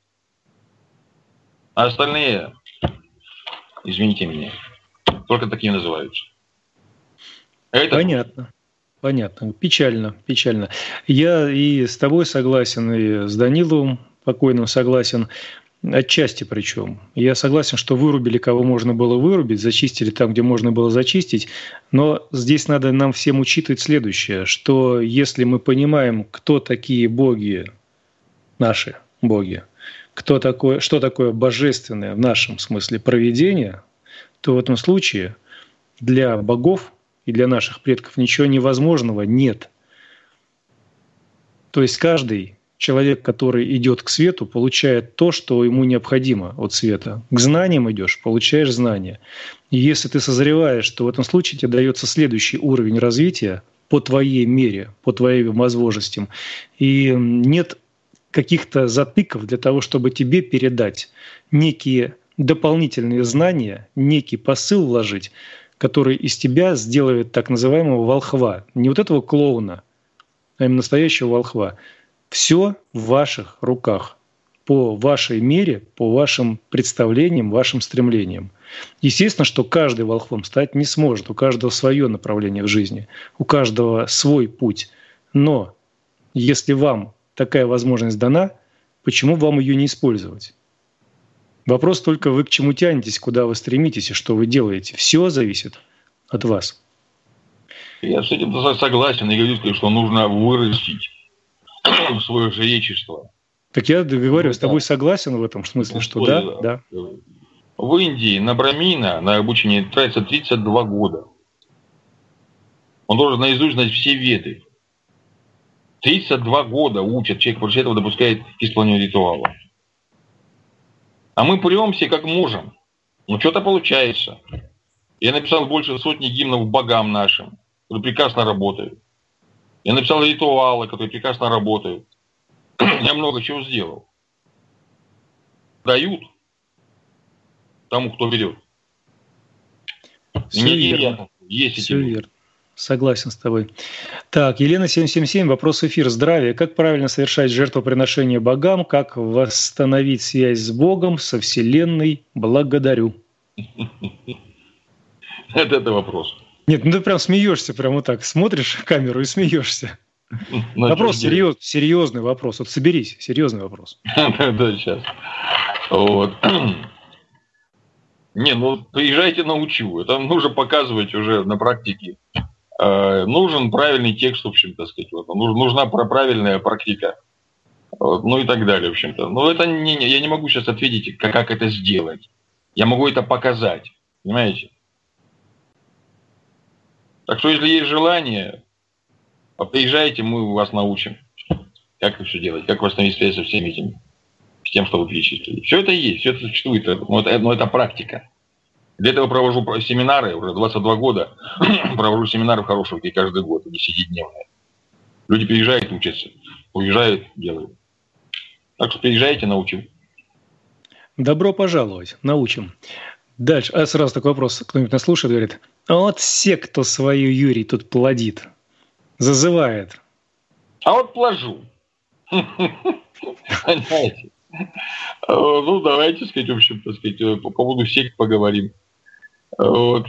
А остальные, извините меня, только такие называются. Это... Понятно. Печально. Я и с тобой согласен, и с Даниловым покойным согласен. Отчасти причем. Я согласен, что вырубили, кого можно было вырубить, зачистили там, где можно было зачистить. Но здесь надо нам всем учитывать следующее, что если мы понимаем, кто такие боги, наши боги, что такое божественное в нашем смысле провидение, то в этом случае для богов и для наших предков ничего невозможного нет. То есть каждый человек, который идет к свету, получает то, что ему необходимо от света. К знаниям идешь, получаешь знания. И если ты созреваешь, то в этом случае тебе дается следующий уровень развития по твоей мере, по твоим возможностям. И нет каких-то затыков для того, чтобы тебе передать некие дополнительные знания, некий посыл вложить, который из тебя сделает так называемого волхва. Не вот этого клоуна, а именно настоящего волхва. Все в ваших руках, по вашей мере, по вашим представлениям, вашим стремлениям. Естественно, что каждый волхвом стать не сможет, у каждого свое направление в жизни, у каждого свой путь. Но если вам такая возможность дана, почему вам ее не использовать? Вопрос только вы к чему тянетесь, куда вы стремитесь и что вы делаете. Все зависит от вас. Я с этим согласен и говорю, что нужно вырастить свое жречество. Так я говорю, с тобой согласен в этом смысле, что да. В Индии на брамина на обучение тратится 32 года. Он должен наизусть знать все веды. 32 года учат, человек после этого допускает к исполнению ритуала. А мы премся как можем. Но что-то получается. Я написал больше сотни гимнов богам нашим, которые прекрасно работают. Я написал ритуалы, которые прекрасно работают. Я много чего сделал. Дают тому, кто берет. Все верно. Все верно. Согласен с тобой. Так, Елена 777, вопрос эфира. Здравия. Как правильно совершать жертвоприношение богам? Как восстановить связь с Богом, со Вселенной? Благодарю. Это вопрос. Нет, ну ты прям смеешься, прям вот так смотришь в камеру и смеешься. Вопрос серьезный вопрос. Вот соберись, серьезный вопрос. Да, сейчас. Вот. Не, ну приезжайте, научу. Это нужно показывать уже на практике. Нужен правильный текст, в общем, так сказать. Вот. Нужна правильная практика. Вот. Ну и так далее, в общем-то. Но это я не могу сейчас ответить, как это сделать. Я могу это показать. Понимаете? Так что, если есть желание, приезжайте, мы вас научим. Как это все делать, как восстановить связь со всеми этими, с тем, что вы перечислили. Все это есть, все это существует, но это практика. Для этого провожу семинары, уже 22 года провожу семинары в Хорошевке каждый год, 10-дневные. Люди приезжают, учатся, уезжают, делают. Так что приезжайте, научим. Добро пожаловать, научим. Дальше, сразу такой вопрос, кто-нибудь нас слушает, говорит, а вот секту свою Юрий тут плодит, зазывает. А вот плажу. Понимаете? Ну, давайте, сказать, в общем, так сказать, по поводу сект поговорим. Вот.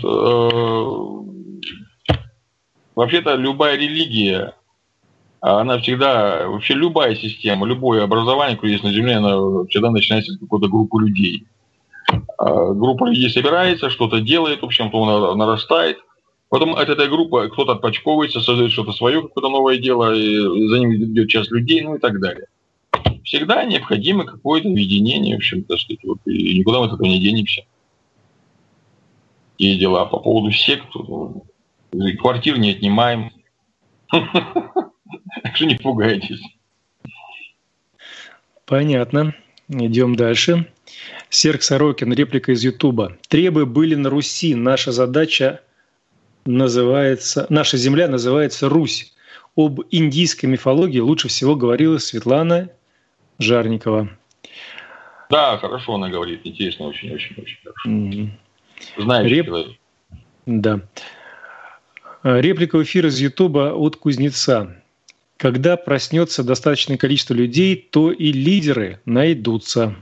Вообще-то любая религия, она всегда, вообще любая система, любое образование, которое есть на Земле, она всегда начинается с какой-то группы людей. Группа людей собирается, что-то делает, в общем, то она нарастает. Потом от этой группы кто-то отпочковывается, создает что-то свое, какое-то новое дело, и за ним идет часть людей, ну и так далее. Всегда необходимо какое-то объединение, в общем, так сказать, вот, и никуда мы от этого не денемся. И дела по поводу сект, квартир не отнимаем. Так что не пугайтесь. Понятно. Идем дальше. Серг Сорокин, реплика из Ютуба. Требы были на Руси. Наша земля называется Русь. Об индийской мифологии лучше всего говорила Светлана Жарникова. Да, хорошо она говорит. Интересно, очень-очень хорошо. Знаешь, человек. Да. Реплика в эфир из Ютуба от Кузнеца. Когда проснется достаточное количество людей, то и лидеры найдутся.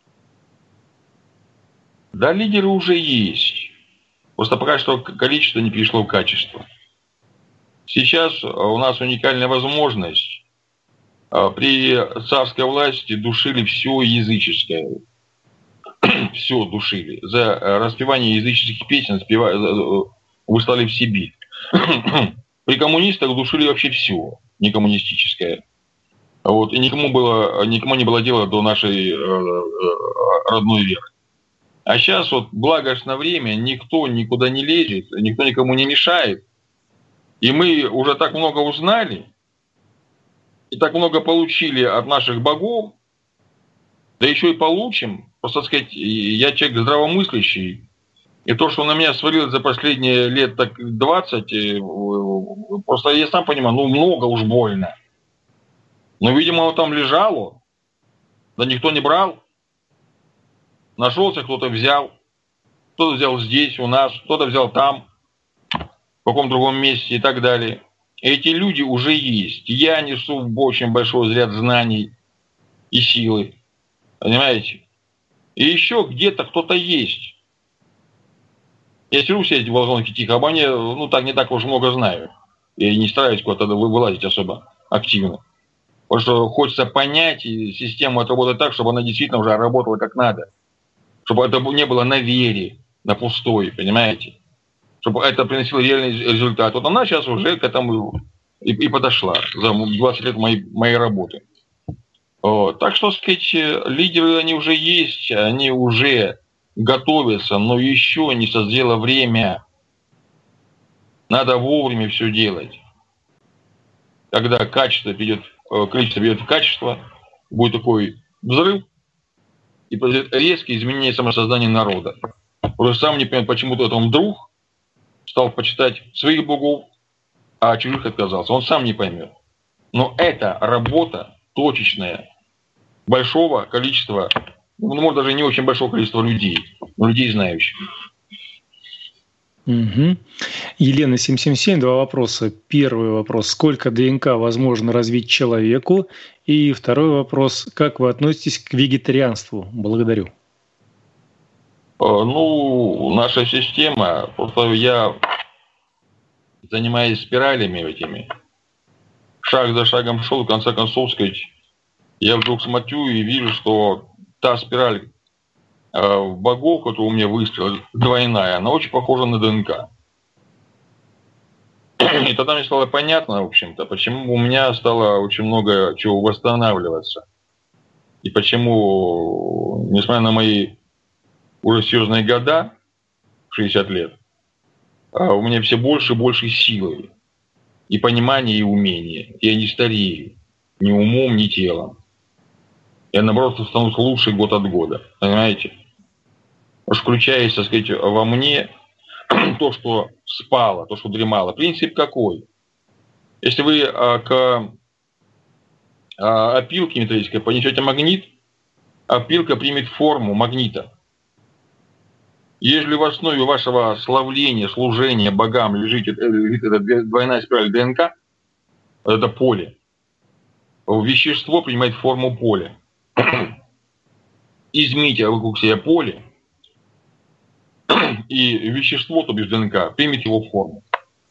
Да, лидеры уже есть. Просто пока что количество не перешло в качество. Сейчас у нас уникальная возможность. При царской власти душили все языческое. Все душили. За распевание языческих песен выслали в Сибирь. При коммунистах душили вообще все некоммунистическое. Вот. И никому не было дела до нашей родной веры. А сейчас вот благостное время, никто никуда не лезет, никто никому не мешает. И мы уже так много узнали, и так много получили от наших богов, да еще и получим. Просто, так сказать, я человек здравомыслящий, и то, что на меня свалилось за последние лет так 20, просто я сам понимаю, много уж больно. Но, видимо, оно там лежало, да никто не брал. Нашелся, кто-то взял здесь, у нас, кто-то взял там, в каком другом месте и так далее. Эти люди уже есть. Я несу очень большой заряд знаний и силы. Понимаете? И еще где-то кто-то есть. Я сижу сидеть в вагонке тихо, обо мне не так уж много знаю. Я не стараюсь куда-то вылазить особо активно. Потому что хочется понять и систему отработать так, чтобы она действительно уже работала как надо. Чтобы это не было на вере, на пустой, понимаете? Чтобы это приносило реальный результат. Вот она сейчас уже к этому и подошла за 20 лет моей работы. Вот. Так что, сказать, лидеры, они уже есть, они уже готовятся, но еще не созрело время. Надо вовремя все делать. Когда количество перейдет в качество, будет такой взрыв, и произойдет резкое изменение самосознания народа. Уже сам не понимает, почему-то он вдруг стал почитать своих богов, а чужих отказался. Он сам не поймет. Но это работа точечная, большого количества, может даже не очень большого количества людей, но людей знающих. Угу. Елена 777, два вопроса. Первый вопрос: сколько ДНК возможно развить человеку? И второй вопрос: как вы относитесь к вегетарианству? Благодарю. Наша система, просто я занимаюсь спиралями этими, шаг за шагом шел, в конце концов, сказать, я вдруг смотрю и вижу, что та спираль в богов, которую у меня выстрелила, двойная, она очень похожа на ДНК. И тогда мне стало понятно, в общем-то, почему у меня стало очень много чего восстанавливаться. И почему, несмотря на мои уже серьезные года, 60 лет, у меня все больше и больше силы. И понимания, и умения. Я не старею. Ни умом, ни телом. Я, наоборот, становлюсь лучше год от года. Понимаете? Уж включаясь, так сказать, во мне то, что спало, то, что дремало. Принцип какой? Если вы к опилке металлической понесете магнит, опилка примет форму магнита. Если в основе вашего славления, служения богам лежит эта двойная спираль ДНК, это поле, вещество принимает форму поля. Измените вокруг себя поле, и вещество, то бишь ДНК, примет его форму.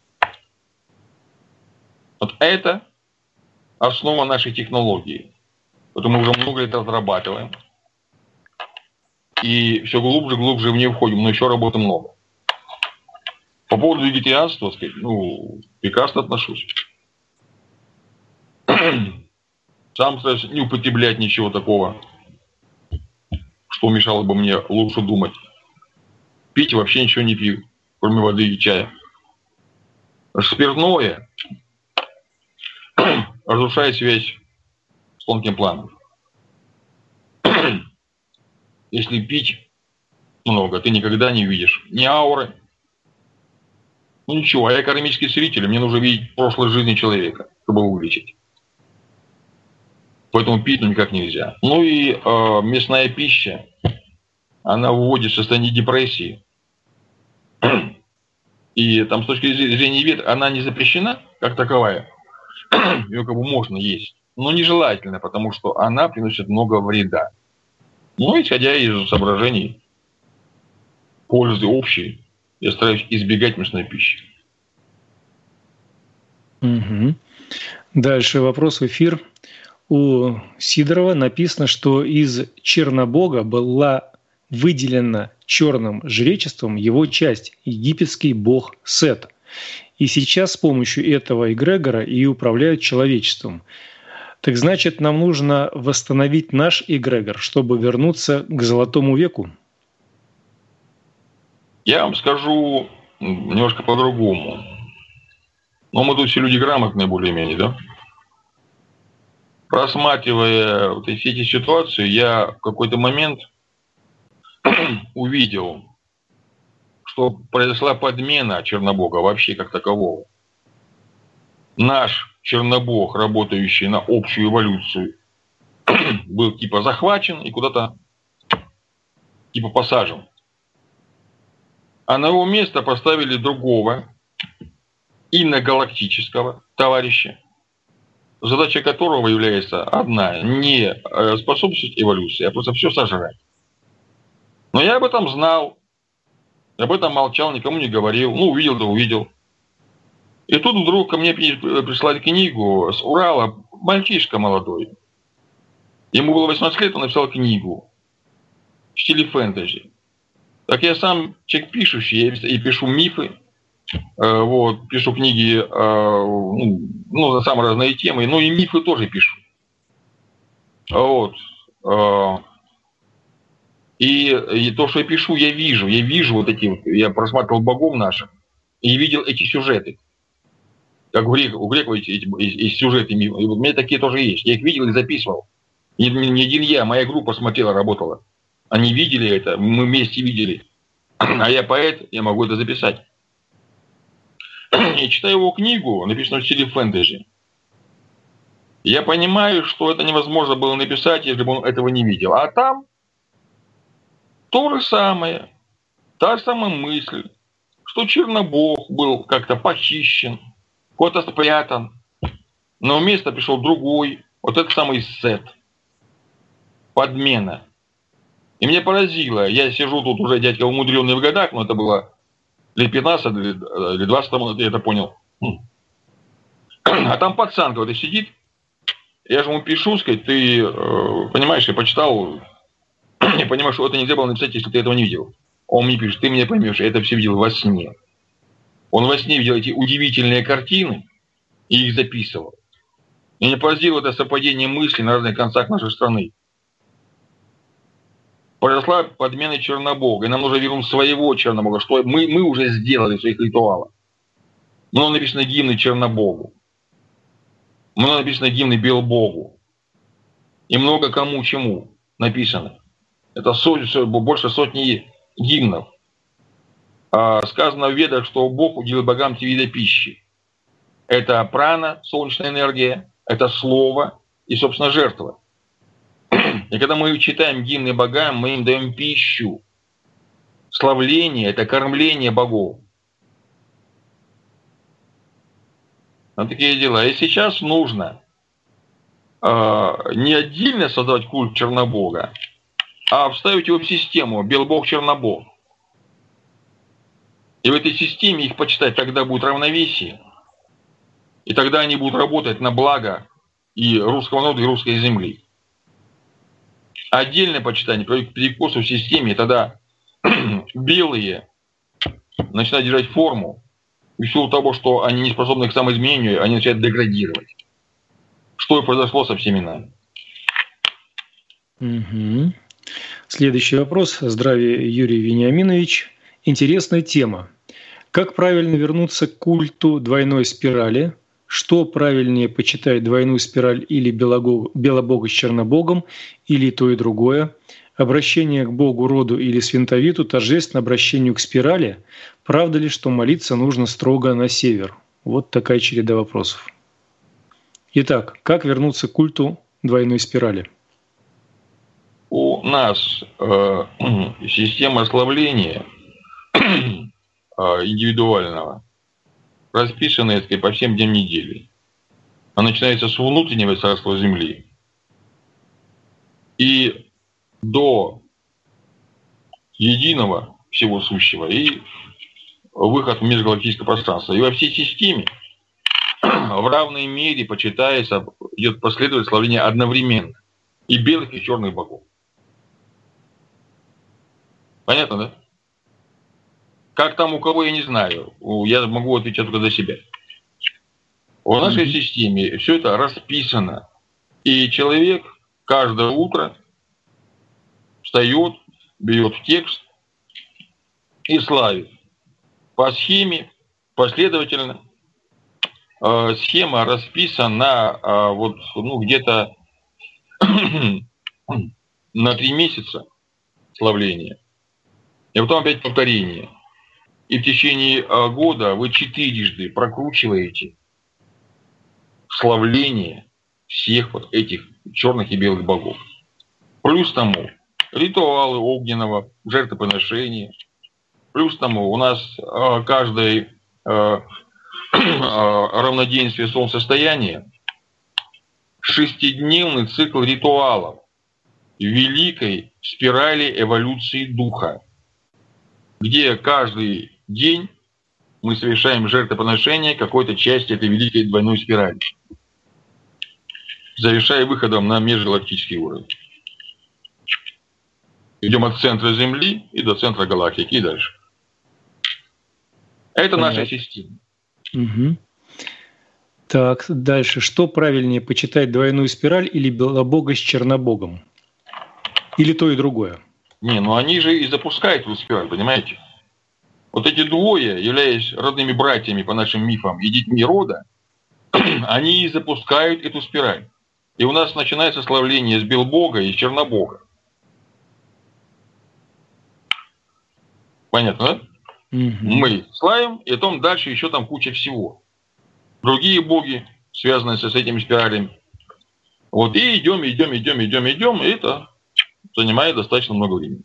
Вот это основа нашей технологии. Это мы уже много лет разрабатываем. И все глубже и глубже в нее входим, но еще работы много. По поводу вегетарианства, сказать, прекрасно отношусь. Сам стараюсь не употреблять ничего такого, что мешало бы мне лучше думать. Пить вообще ничего не пью, кроме воды и чая. Спиртное разрушает связь с тонким планом. Если пить много, ты никогда не видишь ни ауры. Ничего, а я кармический зритель, мне нужно видеть прошлой жизни человека, чтобы его вылечить. Поэтому пить никак нельзя. И мясная пища, она вводит в состояние депрессии. И там с точки зрения вет она не запрещена, как таковая. ее как бы можно есть, но нежелательно, потому что она приносит много вреда. Ну, исходя из соображений пользы общей, я стараюсь избегать мясной пищи. Угу. Дальше вопрос в эфир. У Сидорова написано, что из Чернобога была выделена черным жречеством его часть, египетский бог Сет. И сейчас с помощью этого эгрегора и управляют человечеством. Так значит, нам нужно восстановить наш эгрегор, чтобы вернуться к Золотому веку? Я вам скажу немножко по-другому. Но мы тут все люди грамотные более-менее, да? Просматривая вот все эти ситуации, я в какой-то момент увидел, что произошла подмена Чернобога вообще как такового. Наш Чернобог, работающий на общую эволюцию, был типа захвачен и куда-то типа посажен. А на его место поставили другого, иногалактического товарища, задача которого является одна: не способствовать эволюции, а просто все сожрать. Но я об этом знал, об этом молчал, никому не говорил. Ну, увидел, да увидел. И тут вдруг ко мне прислали книгу с Урала, мальчишка молодой. Ему было 18 лет, он написал книгу в стиле фэнтези. Так я сам человек пишущий, я и пишу мифы, вот, пишу книги, на самые разные темы, ну и мифы тоже пишу. Вот. И то, что я пишу, я вижу вот эти вот, я просматривал богов наших и видел эти сюжеты. Как у греков эти сюжеты, и вот у меня такие тоже есть. Я их видел и записывал. Не один я, моя группа смотрела, работала. Они видели это, мы вместе видели. А я поэт, я могу это записать. Я читаю его книгу, написанную в стиле фэнтези. Я понимаю, что это невозможно было написать, если бы он этого не видел. А там то же самое, та же самая мысль, что Чернобог был как-то похищен, куда-то спрятан, но вместо пришел другой, вот этот самый Сет. Подмена. И меня поразило, я сижу тут уже, дядька, умудренный в годах, но это было лет 15 или 20 тому назад, я это понял. А там пацан какой-то сидит, я же ему пишу, сказать, ты понимаешь, я почитал, я понимаю, что это нельзя было написать, если ты этого не видел. Он мне пишет, ты меня поймешь, я это все видел во сне. Он во сне видел эти удивительные картины и их записывал. И меня поразило это совпадение мыслей на разных концах нашей страны. Произошла подмена Чернобога, и нам нужно вернуть своего Чернобога, что мы уже сделали в своих ритуалах. Много написано гимны Чернобогу, много написано гимны Белбогу, и много кому чему написано. Это больше сотни гимнов. Сказано в Ведах, что Бог уделил богам 3 вида пищи. Это прана, солнечная энергия, это слово и, собственно, жертва. И когда мы читаем гимны богам, мы им даем пищу. Славление – это кормление богов. Вот такие дела. И сейчас нужно не отдельно создавать культ Чернобога, а вставить его в систему Белбог-Чернобог. И в этой системе их почитать, тогда будет равновесие. И тогда они будут работать на благо и русского народа, и русской земли. Отдельное почитание приводит к перекосу в системе, и тогда белые начинают держать форму, и в силу того, что они не способны к самоизменению, они начинают деградировать. Что и произошло со всеми нами. Угу. Следующий вопрос. Здравия, Юрий Вениаминович. Интересная тема. Как правильно вернуться к культу двойной спирали? Что правильнее почитать, двойную спираль или Белобога с Чернобогом, или то и другое? Обращение к Богу, роду или свинтовиту, торжественно обращению к спирали? Правда ли, что молиться нужно строго на север? Вот такая череда вопросов. Итак, как вернуться к культу двойной спирали? У нас система ослабления индивидуального расписанная по всем дням недели. а начинается с внутреннего царства Земли и до единого всего сущего и выход в межгалактическое пространство. И во всей системе в равной мере почитается, идет последовательное славление одновременно и белых, и черных богов. Понятно, да? Как там у кого, я не знаю. Я могу отвечать только за себя. В нашей системе все это расписано. И человек каждое утро встает, берет текст и славит. По схеме, последовательно. Схема расписана вот, где-то на 3 месяца славления. И потом опять повторение. И в течение года вы 4 прокручиваете славление всех вот этих черных и белых богов. Плюс тому ритуалы огненного, жертвоприношения. Плюс тому у нас каждое равноденствие солнцестояния 6-дневный цикл ритуалов великой спирали эволюции духа, где каждый день мы совершаем жертвоприношение какой-то части этой великой двойной спирали, завершая выходом на межгалактический уровень. Идем от центра Земли и до центра галактики, и дальше. Это наша система. Угу. Так, дальше. Что правильнее, почитать двойную спираль или Белобога с Чернобогом? Или то и другое? Не, они же и запускают эту спираль, понимаете? Вот эти двое, являясь родными братьями по нашим мифам и детьми рода, они и запускают эту спираль. И у нас начинается славление с Белбога и Чернобога. Понятно, да? Мы славим, и потом дальше еще там куча всего. Другие боги, связанные с этими спиралями. Вот, и идем, и это занимает достаточно много времени.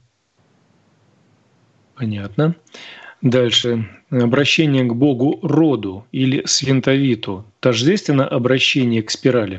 Понятно. Дальше. Обращение к богу роду или свинтовиту тождественно обращение к спирали?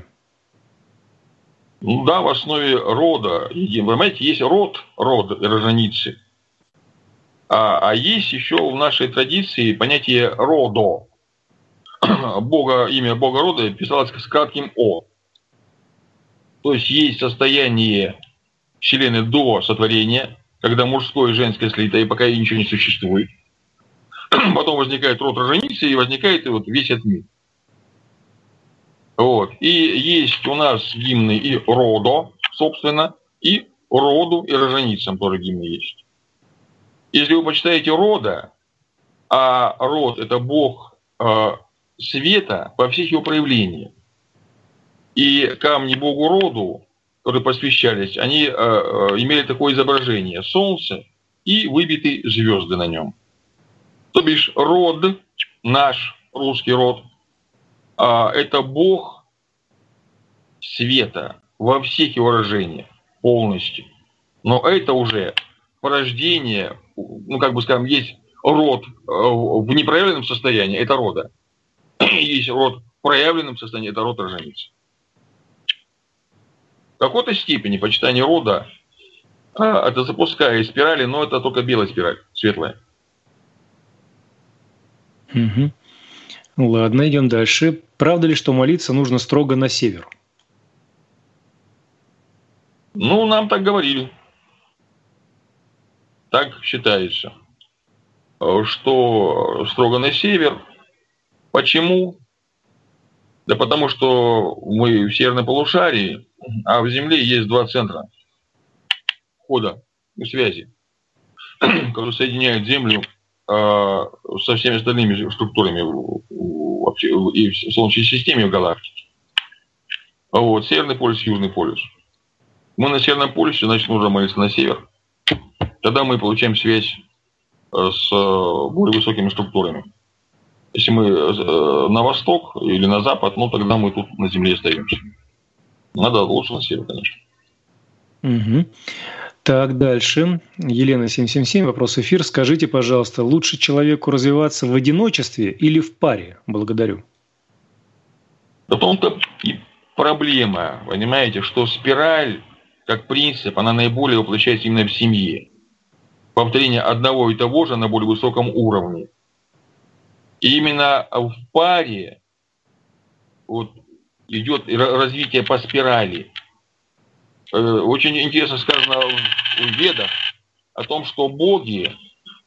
Да, в основе рода. Вы понимаете, есть род роженицы. А есть еще в нашей традиции понятие родо. Имя бога рода писалось с кратким О. То есть состояние Вселенной до сотворения, когда мужское и женское слито, и пока ничего не существует. Потом возникает род роженицы, и возникает вот весь этот мир. Вот. И есть у нас гимны и родо, собственно, и роду, и роженицам тоже гимны есть. Если вы почитаете рода, а род – это бог света во всех его проявлениях, и камни богу роду, которые посвящались, они имели такое изображение – солнце и выбиты звезды на нем. То бишь род, наш русский род, это бог света во всех его выражениях полностью. Но это уже порождение, есть род в непроявленном состоянии, это рода. Есть род в проявленном состоянии, это род роженицы. В какой-то степени почитание рода это запускает спирали, но это только белая спираль, светлая. Угу. Ладно, идем дальше. Правда ли, что молиться нужно строго на север? Нам так говорили. Так считается, что строго на север. Почему? Да потому что мы в северном полушарии, а в Земле есть 2 центра входа и связи, которые соединяют Землю со всеми остальными структурами вообще и в Солнечной системе, и в галактике. Вот, Северный полюс, Южный полюс. Мы на Северном полюсе, значит, нужно молиться на север. Тогда мы получаем связь с более высокими структурами. Если мы на восток или на запад, тогда мы тут на Земле остаемся. Надо лучше на север, конечно. Угу. Так, дальше. Елена 777, вопрос эфир. Скажите, пожалуйста, лучше человеку развиваться в одиночестве или в паре? Благодарю. В том-то и проблема, понимаете, что спираль, как принцип, она наиболее воплощается именно в семье. Повторение одного и того же на более высоком уровне. И именно в паре вот идет развитие по спирали. Очень интересно сказано в Ведах о том, что боги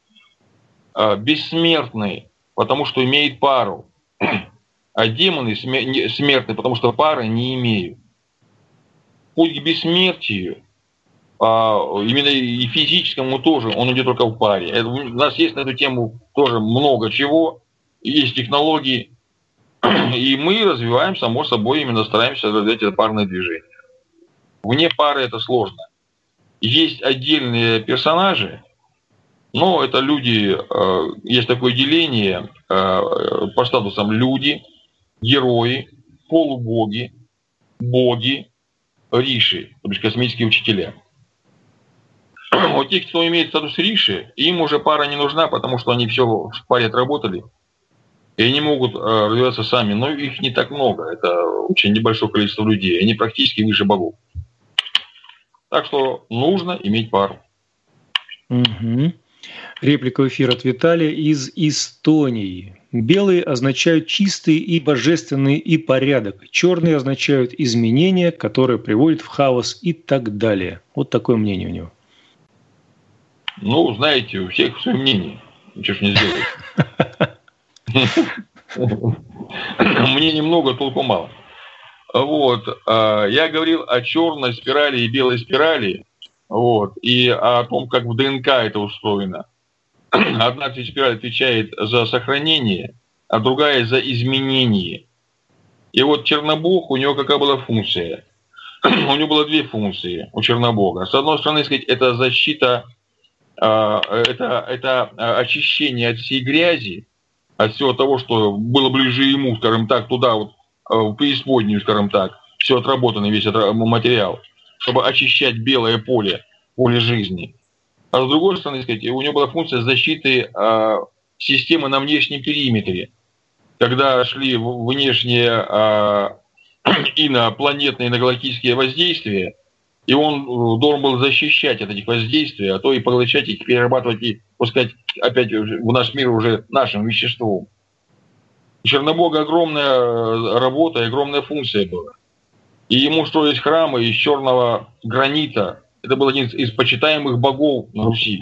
бессмертны, потому что имеют пару, а демоны смертны, потому что пары не имеют. Путь к бессмертию, именно и физическому тоже, он идет только в паре. У нас есть на эту тему тоже много чего, есть технологии, и мы развиваем, само собой, именно стараемся развивать это парное движение. Вне пары это сложно. Есть отдельные персонажи, но это люди, есть такое деление по статусам: люди, герои, полубоги, боги, риши, то есть космические учителя. Вот те, кто имеет статус риши, им уже пара не нужна, потому что они все в паре отработали, и они могут развиваться сами, но их не так много, это очень небольшое количество людей, они практически выше богов. Так что нужно иметь пару. Угу. Реплика в эфир от Виталия из Эстонии. Белые означают чистый и божественный и порядок. Черные означают изменения, которые приводят в хаос и так далее. Вот такое мнение у него. Ну, знаете, у всех свое мнение. Ничего ж не сделаешь. Мне немного, толку мало. Вот. Я говорил о черной спирали и белой спирали. Вот. И о том, как в ДНК это устроено. Одна спираль отвечает за сохранение, а другая за изменение. И вот Чернобог, у него какая была функция? У него было две функции у Чернобога. С одной стороны, сказать, это защита, это очищение от всей грязи, от всего того, что было ближе ему, скажем так, туда вот, в преисподнюю, скажем так, все отработанный весь материал, чтобы очищать белое поле жизни. А с другой стороны, сказать, у него была функция защиты системы на внешнем периметре. Когда шли внешние инопланетные, иногалактические воздействия, и он должен был защищать от этих воздействий, а то и поглощать их, перерабатывать и пускать опять в наш мир уже нашим веществом. У Чернобога огромная работа и огромная функция была. И ему строились храмы из черного гранита. Это был один из почитаемых богов на Руси.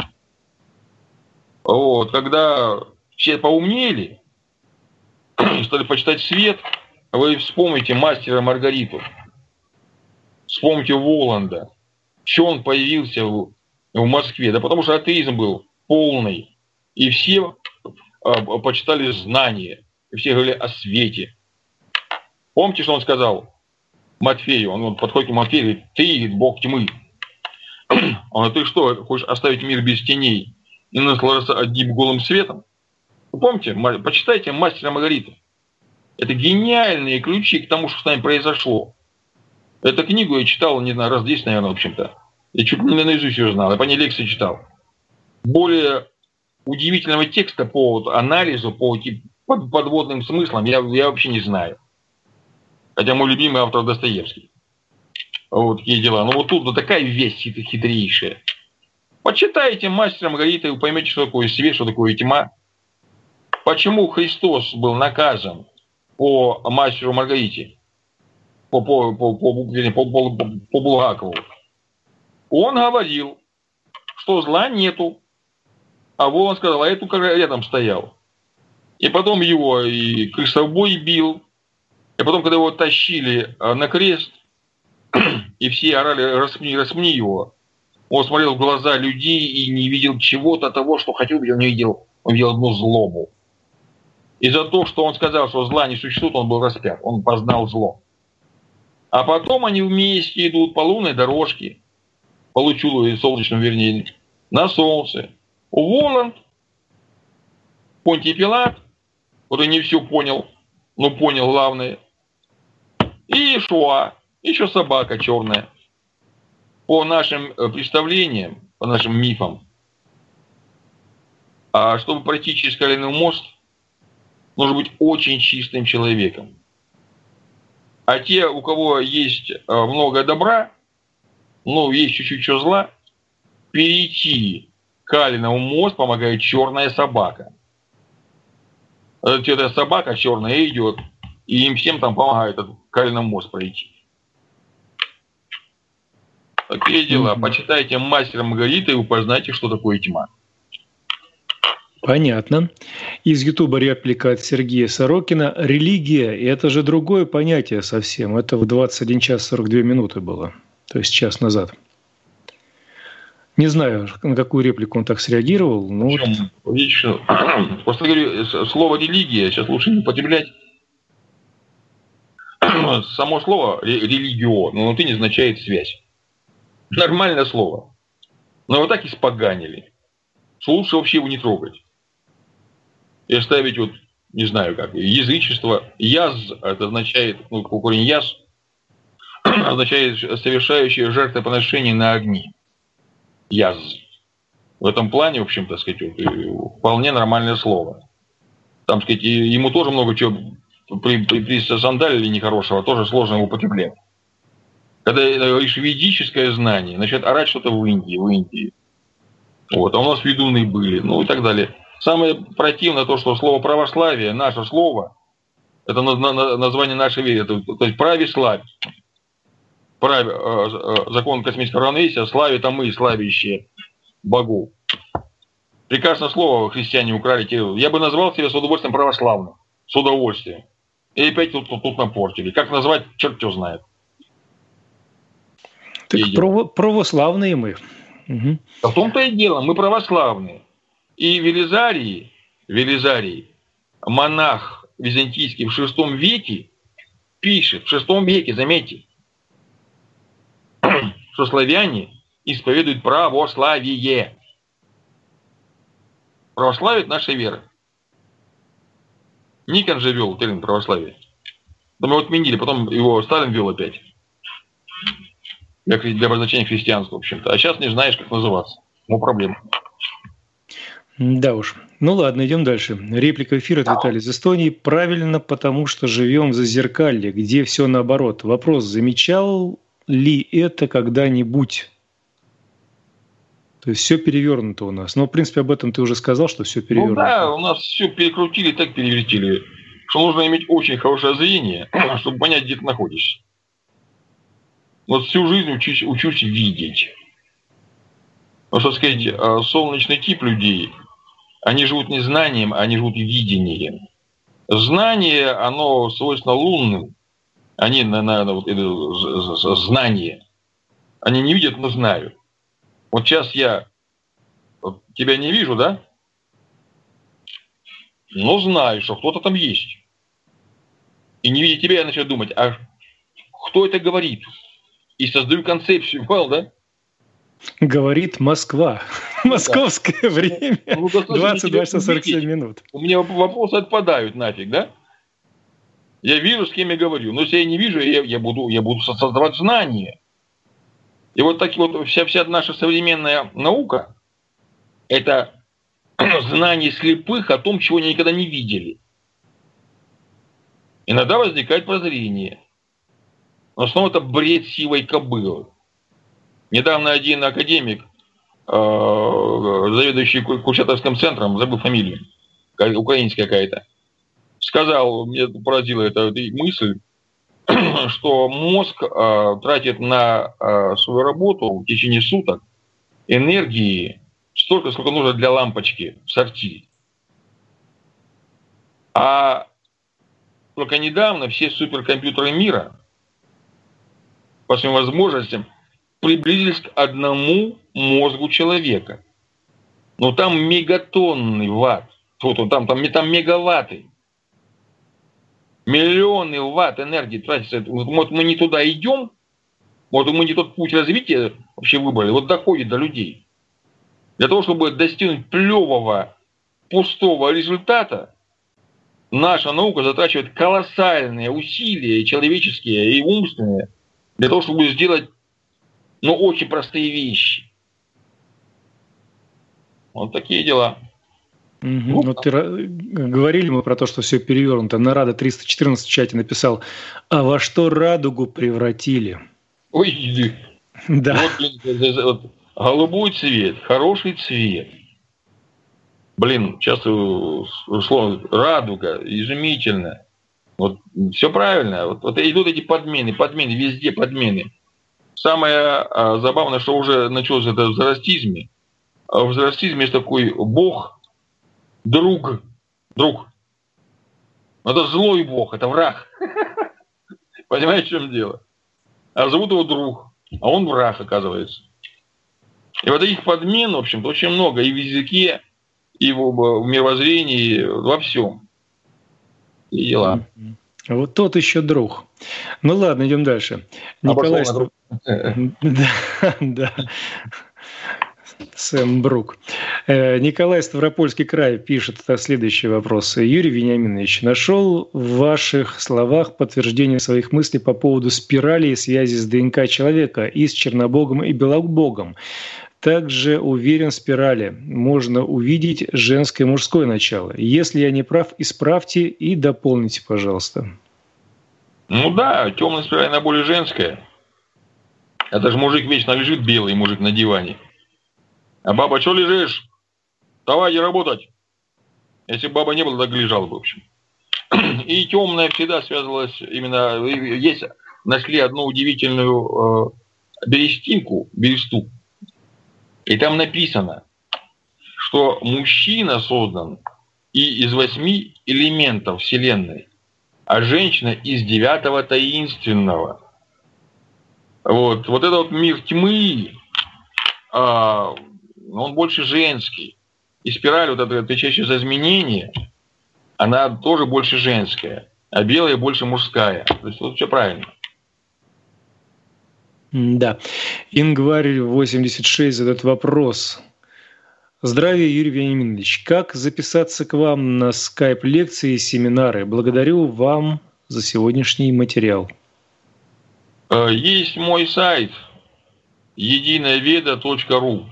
Вот. Когда все поумнели, стали почитать свет, вы вспомните «Мастера и Маргариту». Вспомните Воланда. Что он появился в Москве? Да потому что атеизм был полный. И все почитали знания. И все говорили о свете. Помните, что он сказал Матфею? Он подходит к Матфею и говорит: ты бог тьмы. Он говорит: ты что, хочешь оставить мир без теней и наслаждаться одним голым светом? Вы помните? Почитайте «Мастера и Маргариту». Это гениальные ключи к тому, что с нами произошло. Эту книгу я читал, не знаю, раз 10, наверное, в общем-то. Я чуть ли не наизусть ее знал, я по ней лекции читал. Более удивительного текста по анализу, по подводным смыслам я вообще не знаю. Хотя мой любимый автор Достоевский. Вот такие дела. Но вот тут такая весть хитрейшая. Почитайте «Мастера и Маргарита» и вы поймете, что такое свет, что такое тьма. Почему Христос был наказан по «Мастеру и Маргарите», по Булгакову? Он говорил, что зла нету. А Воланд сказал: а эту рядом стоял. И потом его и крысобой бил. И потом, когда его тащили на крест, и все орали: распни его, он смотрел в глаза людей и не видел чего-то того, что хотел видеть, он не видел. Он видел одну злобу. И за то, что он сказал, что зла не существует, он был распят. Он познал зло. А потом они вместе идут по лунной дорожке, по лучу солнечному, вернее, на солнце. Воланд, Понтий Пилат, который не все понял, но понял главное, и Иешуа, еще собака черная. По нашим представлениям, по нашим мифам, а чтобы пройти через Коленный мост, нужно быть очень чистым человеком. А те, у кого есть много добра, ну, есть чуть-чуть что зла, перейти Калинов мост помогает черная собака. Эта собака черная идет, и им всем там помогает этот Калинов мост пройти. Такие дела. Почитайте «Мастера Маргарита» и упознайте, что такое тьма. Понятно. Из Ютуба реплика от Сергея Сорокина. Религия – это же другое понятие совсем. Это в 21 час 42 минуты было. То есть час назад. Не знаю, на какую реплику он так среагировал. Но Видишь, просто говорю, слово «религия» сейчас лучше не употреблять. Само слово «религио» внутри не означает связь. Нормальное слово. Но вот так испоганили, что лучше вообще его не трогать. И оставить вот, не знаю как, язычество. Яз, это означает, ну, корень яз, означает совершающее жертвоприношение на огне. Яз. В этом плане, в общем, так сказать, вот, вполне нормальное слово. Там, сказать, ему тоже много чего присандалили нехорошего, тоже сложно его употреблять. Когда говоришь ведическое знание, начинает орать что-то в Индии. Вот, а у нас ведуны были, ну и так далее. Самое противное то, что слово православие, наше слово, это название нашей веры, то есть православие. Закон космического равновесия, славе там мы, славящие богов. Прекрасное слово христиане украли. Я бы назвал себя с удовольствием православным. С удовольствием. И опять тут напортили. Как назвать, черт его знает. Так православные мы. Угу. В том-то и дело, мы православные. И Велизарий, монах византийский в VI веке, пишет, в VI веке, заметьте, что славяне исповедуют православие. Православие – это наша вера. Никон же вел термин православие. Потом его отменили, потом его Сталин вел опять. Для обозначения христианства, в общем-то. А сейчас не знаешь, как называться. Ну, проблема. Да уж. Ну ладно, идем дальше. Реплика эфира от Виталия из Эстонии. Правильно, потому что живем в зазеркалье, где все наоборот. Вопрос, замечал ли это когда-нибудь? То есть все перевернуто у нас. Но, в принципе, об этом ты уже сказал, что все перевернуто. Ну да, у нас все перекрутили, так перевертили. Что нужно иметь очень хорошее зрение, чтобы понять, где ты находишься. Вот всю жизнь учусь видеть. Потому что, сказать, солнечный тип людей, они живут не знанием, они живут видением. Знание, оно свойственно лунным. Они знание. Они не видят, но знают. Вот сейчас я тебя не вижу, да? Но знаю, что кто-то там есть. И не видя тебя, я начал думать, а кто это говорит? И создаю концепцию, понял, да? Говорит Москва. Московское время. 22 часа 47 минут. У меня вопросы отпадают нафиг, да? Я вижу, с кем я говорю. Но если я не вижу, я буду создавать знания. И вот так вот вся наша современная наука – это знание слепых о том, чего они никогда не видели. Иногда возникает прозрение. Но снова это бред сивой кобылы. Недавно один академик, заведующий Курчатовским центром, забыл фамилию, украинская какая-то, сказал, мне поразила эта мысль, что мозг тратит на свою работу в течение суток энергии столько, сколько нужно для лампочки в сортире. А только недавно все суперкомпьютеры мира по своим возможностям приблизились к одному мозгу человека. Но там мегатонны ватт. Там мегаватты. Миллионы ватт энергии тратятся. Может, мы не туда идем? Может, мы не тот путь развития вообще выбрали? Вот доходит до людей. Для того, чтобы достигнуть плевого, пустого результата, наша наука затрачивает колоссальные усилия, и человеческие, и умственные, для того, чтобы сделать, очень простые вещи. Вот такие дела. Вот говорили мы про то, что все перевернуто. Нарада 314 в чате написал: а во что радугу превратили? Ой, да. Вот, блин, вот, голубой цвет, хороший цвет. Блин, часто слово радуга, изумительно. Вот все правильно. Вот идут эти подмены, везде подмены. Самое забавное, что уже началось это в зороастризме. А в зороастризме есть такой бог, друг. Это злой бог, это враг. Понимаете, в чем дело? А зовут его друг, а он враг, оказывается. И вот этих подмен, в общем-то, очень много и в языке, и в мировоззрении, во всем. И дела. Вот тот еще друг. Ну ладно, идем дальше. Николай... Да. Сэм Брук. Николай, Ставропольский край, пишет следующий вопрос. Юрий Вениаминович, нашел в ваших словах подтверждение своих мыслей по поводу спирали и связи с ДНК человека и с Чернобогом и Белобогом. Также уверен, в спирали можно увидеть женское и мужское начало. Если я не прав, исправьте и дополните, пожалуйста. Ну да, темная спираль, она более женская. Это же мужик вечно лежит, белый мужик на диване. А баба, что лежишь? Давай не работать. Если бы баба не было, так лежал бы, в общем. И темная всегда связывалась именно... Есть, нашли одну удивительную бересту. И там написано, что мужчина создан и из 8 элементов Вселенной, а женщина из 9-го таинственного. Вот этот вот мир тьмы, он больше женский. И спираль, вот эта отвечающая за изменения, она тоже больше женская, а белая больше мужская. То есть вот все правильно. Да. Ингварь 86 задает вопрос. Здравия, Юрий Вениаминович. Как записаться к вам на скайп-лекции и семинары? Благодарю вам за сегодняшний материал. Есть мой сайт единоведа.ру.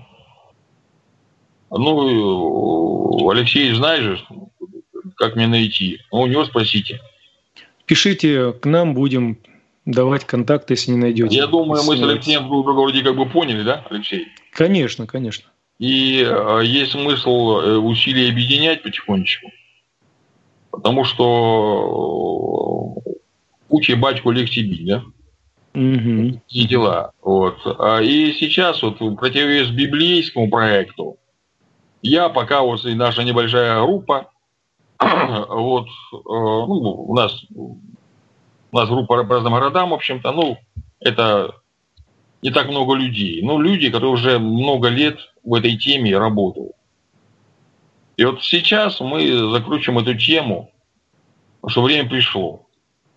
Ну, Алексей, знаешь, как мне найти? У него спросите. Пишите к нам, будем давать контакты, если не найдете. Я думаю, мы с Алексеем друг друга вроде как бы поняли, да, Алексей? Конечно, конечно. И есть смысл усилия объединять потихонечку. Потому что куча батьку легче бить, да? Угу. И дела. Вот. И сейчас вот в противовес библейскому проекту я пока вот и наша небольшая группа, вот, у нас группа по разным городам, в общем-то, это не так много людей. Люди, которые уже много лет в этой теме работают. И вот сейчас мы закручиваем эту тему, что время пришло.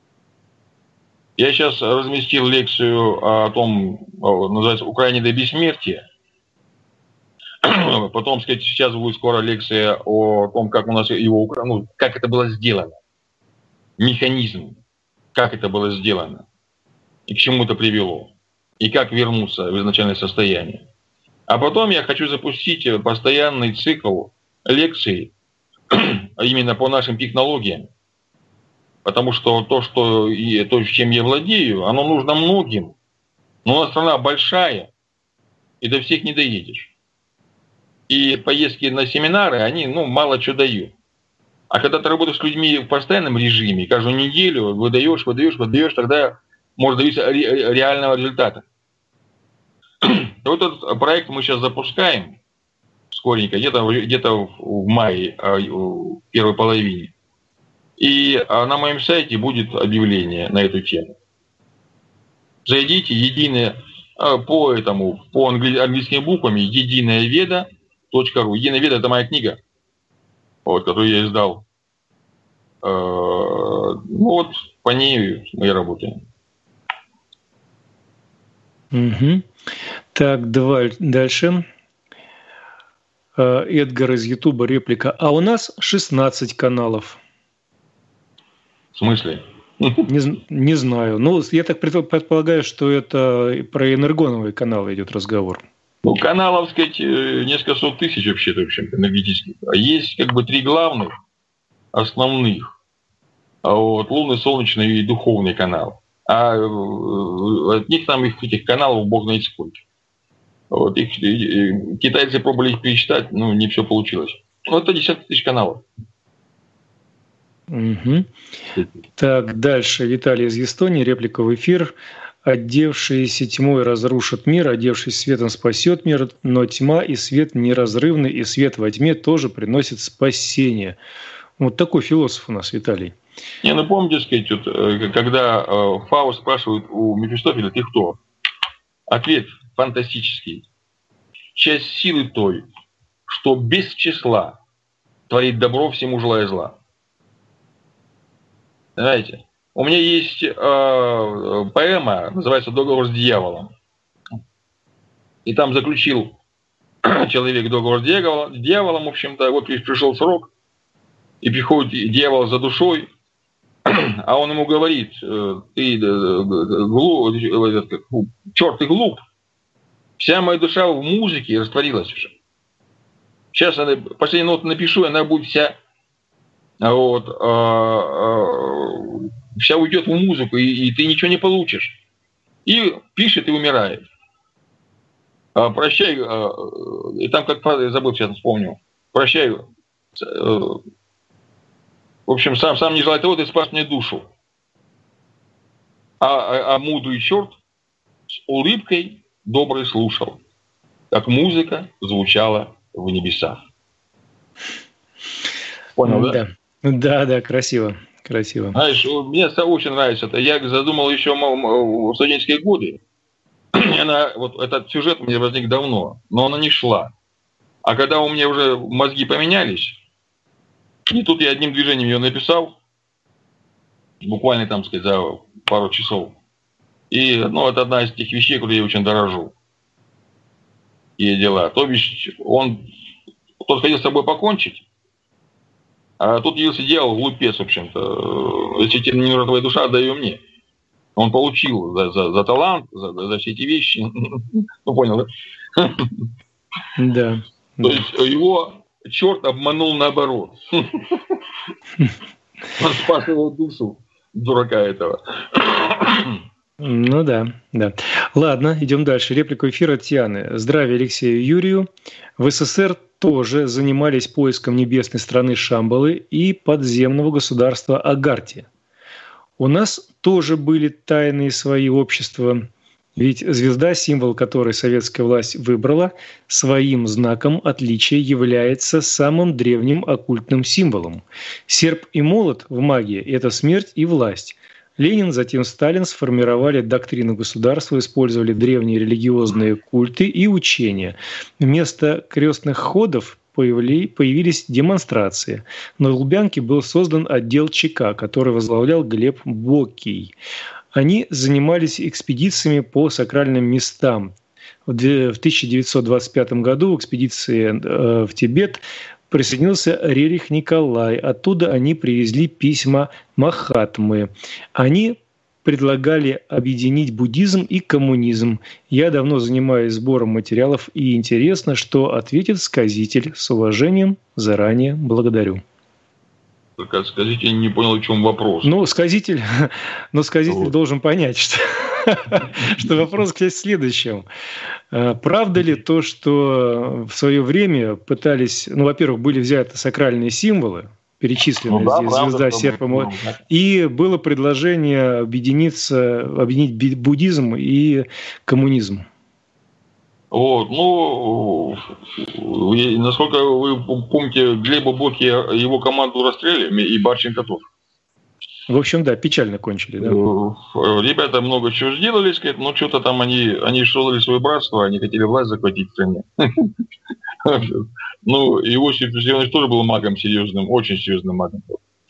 Я сейчас разместил лекцию о том, называется «Украине до бессмертия». Потом, сказать, сейчас будет скоро лекция о том, как у нас его, как это было сделано. Механизм, как это было сделано. И к чему это привело. И как вернуться в изначальное состояние. А потом я хочу запустить постоянный цикл лекций именно по нашим технологиям. Потому что то, чем я владею, оно нужно многим. Но у нас страна большая, и до всех не доедешь. И поездки на семинары, они, мало что дают. А когда ты работаешь с людьми в постоянном режиме, каждую неделю выдаешь, тогда можно добиться реального результата. Вот этот проект мы сейчас запускаем скоренько, где-то в мае, в первой половине. И на моем сайте будет объявление на эту тему. Зайдите, по английскими буквами, единоведа.ру. Единоведа — это моя книга, которую я издал. По ней мы и работаем. Угу. Так, давай дальше. Эдгар из Ютуба, реплика. А у нас 16 каналов. В смысле? Не знаю. Я так предполагаю, что это про энергоновые каналы идет разговор. Ну, каналов, сказать, несколько сот тысяч вообще-то, в общем-то, энергетических. А есть как бы 3 главных, основных. Вот, лунный, солнечный и духовный канал. А от них там этих каналов бог знает сколько. Вот, китайцы пробовали их пересчитать, но не все получилось. Вот это десятки тысяч каналов. Угу. Так, дальше. Виталий из Эстонии, реплика в эфир. «Одевшийся тьмой разрушит мир, одевшись светом спасет мир, но тьма и свет неразрывны, и свет во тьме тоже приносит спасение». Вот такой философ у нас, Виталий. Не, ну помните, сказать, вот, когда Фауст спрашивает у Мефистофеля: «Ты кто?» Ответ фантастический. «Часть силы той, что без числа творит добро, всему желая зла». Знаете, у меня есть поэма, называется «Договор с дьяволом». И там заключил человек договор с дьяволом, в общем-то, вот пришел срок, и приходит дьявол за душой, а он ему говорит: «Ты черт, ты глуп, вся моя душа в музыке растворилась уже. Сейчас последнюю ноту напишу, и она будет вся уйдет в музыку, и ты ничего не получишь». И пишет и умирает. «Прощай», и там как фраза, я забыл, сейчас вспомню. «Прощай». В общем, сам не желает того, ты спас мне душу. А мудрый черт с улыбкой доброй слушал, как музыка звучала в небесах. Понял, да? Да, красиво. Красиво. Знаешь, мне очень нравится это. Я задумал еще в студенческие годы. Этот сюжет у меня возник давно, но она не шла. А когда у меня уже мозги поменялись, и тут я одним движением ее написал, буквально там, сказать, за пару часов. И, это одна из тех вещей, которые я очень дорожу. И дела. То бишь, тот хотел с собой покончить, а тут явился дьявол, глупец, в общем-то. Если тебе не нужна твоя душа, отдай ее мне. Он получил за талант, за все эти вещи. Ну, понял, да? Да. То есть его черт обманул наоборот. Он спас его душу, дурака этого. Ну да. Ладно, идем дальше. Реплика эфира от Тианы. Здравия Алексею Юрию. В СССР тоже занимались поиском небесной страны Шамбалы и подземного государства Агартия. У нас тоже были тайные свои общества, ведь звезда, символ которой советская власть выбрала, своим знаком отличия является самым древним оккультным символом. Серп и молот в магии – это смерть и власть. Ленин, затем Сталин сформировали доктрину государства, использовали древние религиозные культы и учения. Вместо крестных ходов появились демонстрации. На Лубянке был создан отдел ЧК, который возглавлял Глеб Бокий. Они занимались экспедициями по сакральным местам. В 1925 году в экспедиции в Тибет присоединился Рерих Николай. Оттуда они привезли письма Махатмы. Они предлагали объединить буддизм и коммунизм. Я давно занимаюсь сбором материалов, и интересно, что ответит сказитель. С уважением, заранее благодарю. Только сказитель не понял, в чем вопрос. Сказитель должен понять, что вопрос к следующему. Правда ли то, что в свое время пытались, во-первых, были взяты сакральные символы, перечисленные здесь, звезда, серп, и было предложение объединить буддизм и коммунизм? Насколько вы помните, Глеба Боки, его команду расстреляли, и Барченко тоже. В общем, да, печально кончили, да. Ребята много чего сделали, сказать, но что-то там они создали свое братство, они хотели власть захватить в стране. Иосиф Виссарионович тоже был магом серьезным, очень серьезным магом.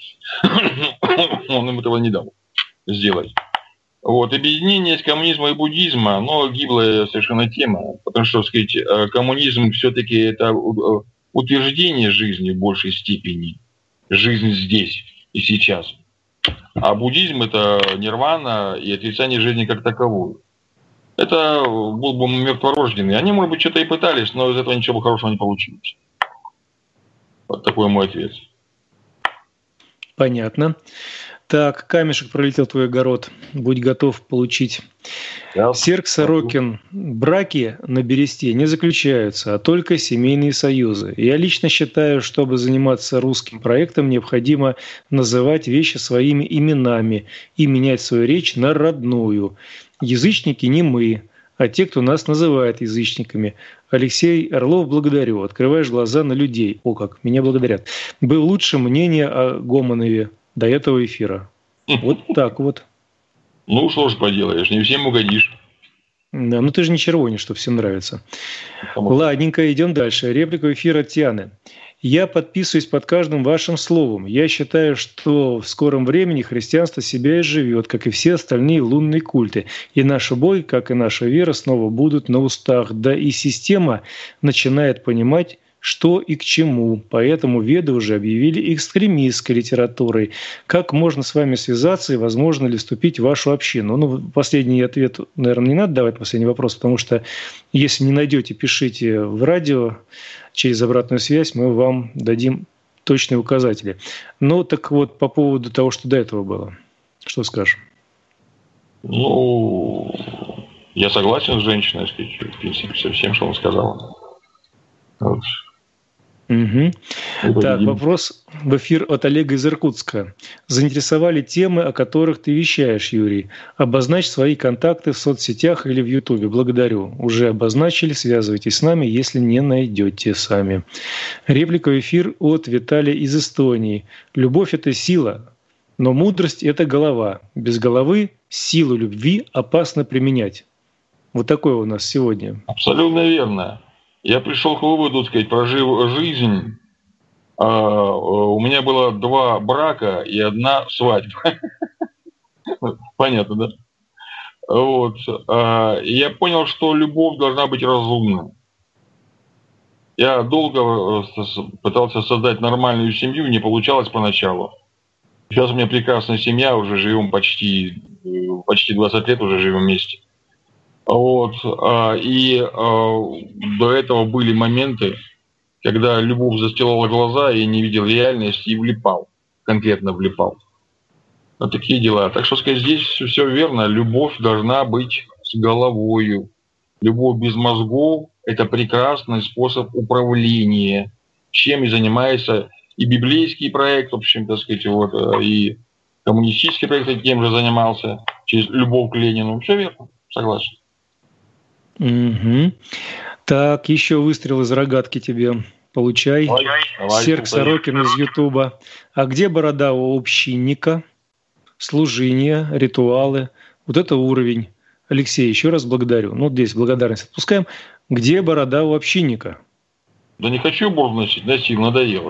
Он им этого не дал сделать. Объединение с коммунизма и буддизма, гиблая совершенно тема, потому что, сказать, коммунизм все-таки это утверждение жизни в большей степени, жизнь здесь и сейчас. А буддизм – это нирвана и отрицание жизни как таковой. это был бы мертворожденный. Они, может быть, что-то и пытались, но из этого ничего хорошего не получилось. Вот такой мой ответ. Понятно. Так, камешек пролетел в твой огород. Будь готов получить. Серг Сорокин. Браки на бересте не заключаются, а только семейные союзы. Я лично считаю, чтобы заниматься русским проектом, необходимо называть вещи своими именами и менять свою речь на родную. Язычники не мы, а те, кто нас называет язычниками. Алексей Орлов, благодарю. Открываешь глаза на людей. О, как меня благодарят. Было лучше мнение о Гомонове до этого эфира. Вот так вот. Ну, что ж поделаешь, не всем угодишь. Да, ну ты же не червонишь, что всем нравится. Ладненько, идем дальше. Реплика эфира от Тианы. Я подписываюсь под каждым вашим словом. Я считаю, что в скором времени христианство себя изживет, как и все остальные лунные культы. И наш бой, как и наша вера, снова будут на устах. Да и система начинает понимать, что и к чему. Поэтому веды уже объявили экстремистской литературой. Как можно с вами связаться и возможно ли вступить в вашу общину? Ну, последний ответ, наверное, не надо давать, последний вопрос, потому что если не найдете, пишите в радио. Через обратную связь мы вам дадим точные указатели. Ну, так вот, по поводу того, что до этого было. Что скажешь? Ну, я согласен с женщиной, в принципе, со всем, что он сказал. Вот. Угу. Так, вопрос в эфир от Олега из Иркутска. Заинтересовали темы, о которых ты вещаешь, Юрий. Обозначь свои контакты в соцсетях или в Ютубе. Благодарю. Уже обозначили, связывайтесь с нами, если не найдете сами. Реплика в эфир от Виталия из Эстонии. Любовь – это сила, но мудрость – это голова. Без головы силу любви опасно применять. Вот такое у нас сегодня. Абсолютно верно. Я пришел к выводу, сказать, прожив жизнь, у меня было 2 брака и 1 свадьба. Понятно, да? Вот. И я понял, что любовь должна быть разумной. Я долго пытался создать нормальную семью, не получалось поначалу. Сейчас у меня прекрасная семья, уже живем почти 20 лет, уже живем вместе. Вот. И до этого были моменты, когда любовь застилала глаза, и не видел реальность, и влипал, конкретно влипал. Вот такие дела. Так что, сказать, здесь все верно. Любовь должна быть с головою. Любовь без мозгов – это прекрасный способ управления, чем и занимается и библейский проект, в общем, так сказать, вот, и коммунистический проект тем же занимался, через любовь к Ленину. Все верно, согласен. Угу. Так, еще выстрел из рогатки тебе. Получай. Давай, Серг Сорокин из Ютуба. А где борода у общинника? Служение, ритуалы. Вот это уровень. Алексей, еще раз благодарю. Ну, здесь благодарность отпускаем. Где борода у общинника? Да не хочу бороду носить, надоело.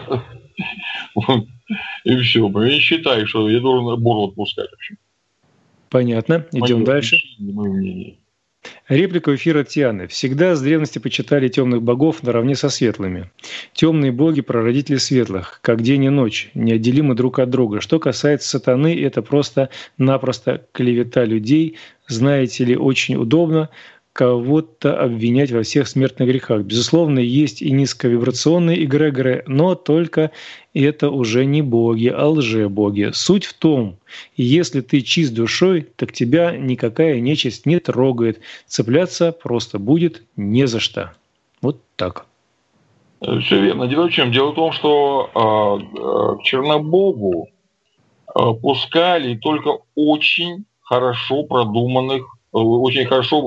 И все. Я считаю, что я должен бороду отпускать вообще. Понятно. Идем дальше. Реплика эфира Тианы. Всегда с древности почитали темных богов наравне со светлыми. Темные боги – прародители светлых, как день и ночь, неотделимы друг от друга. Что касается сатаны, это просто-напросто клевета людей. Знаете ли, очень удобно кого-то обвинять во всех смертных грехах. Безусловно, есть и низковибрационные эгрегоры, но только это уже не боги, а лжебоги. Суть в том, если ты чист душой, так тебя никакая нечисть не трогает. Цепляться просто будет не за что. Вот так. Все верно. Дело в чем? Дело в том, что к Чернобогу пускали только очень хорошо продуманных, очень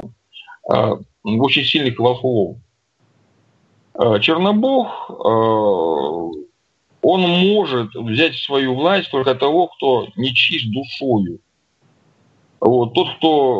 сильных волхвов. Чернобог, он может взять в свою власть только того, кто не чист душою. Вот, тот, кто,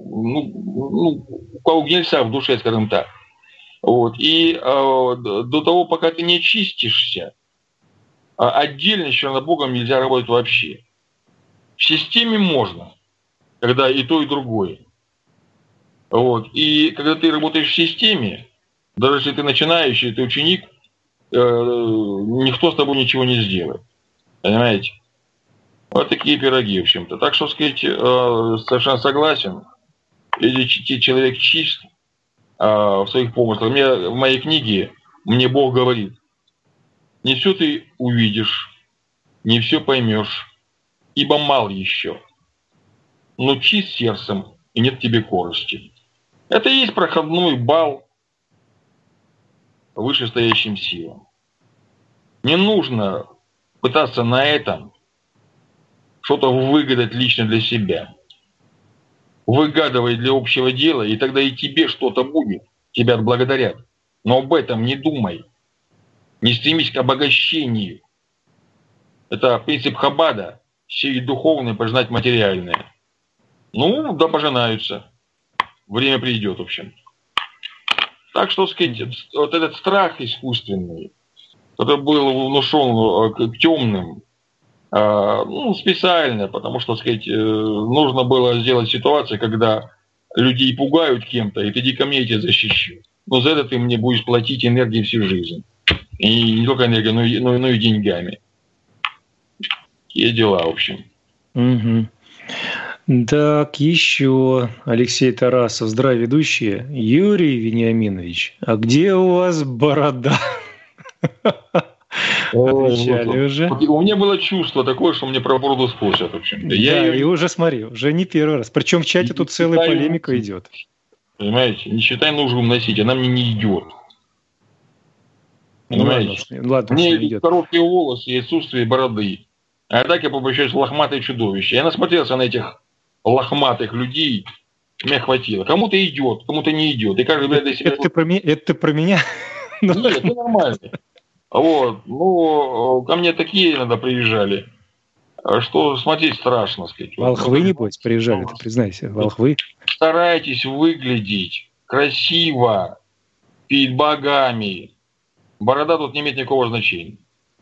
у кого гнильца в душе, скажем так. Вот, и до того, пока ты не чистишься, отдельно с Чернобогом нельзя работать вообще. В системе можно, когда и то, и другое. Вот. И когда ты работаешь в системе, даже если ты начинающий, ты ученик, никто с тобой ничего не сделает. Понимаете? Вот такие пироги, в общем-то. Так что, сказать, совершенно согласен. если человек чист в своих помыслах. В моей книге мне Бог говорит: не все ты увидишь, не все поймешь, ибо мал еще, но чист сердцем, и нет в тебе корости. Это и есть проходной бал вышестоящим силам. Не нужно пытаться на этом что-то выгадать лично для себя. Выгадывай для общего дела, и тогда и тебе что-то будет, тебя отблагодарят. Но об этом не думай. Не стремись к обогащению. Это принцип Хаббада. Сеять духовное, пожинать материальное. Ну, да пожинаются. Время придет, в общем. Так что, сказать, вот этот страх искусственный, который был внушен к темным, специально, потому что, сказать, нужно было сделать ситуацию, когда людей пугают кем-то, и ты иди ко мне, я тебя защищу. Но за это ты мне будешь платить энергией всю жизнь. И не только энергией, но и деньгами. Такие дела, в общем. Угу. Так, еще Алексей Тарасов. Здравия, ведущие. Юрий Вениаминович, а где у вас борода? Отвечали уже. У меня было чувство такое, что мне про бороду спросят. В общем. И уже смотри, уже не первый раз. Причем в чате тут целая полемика идет. Понимаете, не считай нужным носить, она мне не идет. Понимаете? Ладно, мне идет короткие волосы и отсутствие бороды. А так я побощаюсь лохматое чудовище. Я насмотрелся на этих лохматых людей, мне хватило. Кому-то идет, кому-то не идет. И каждый, блядь, для себя... Это ты про меня? Нет, это нормально. Вот, ко мне такие иногда приезжали, что смотреть страшно, сказать. Волхвы, небось, приезжали, ты признайся, волхвы. Старайтесь выглядеть красиво перед богами. Борода тут не имеет никакого значения.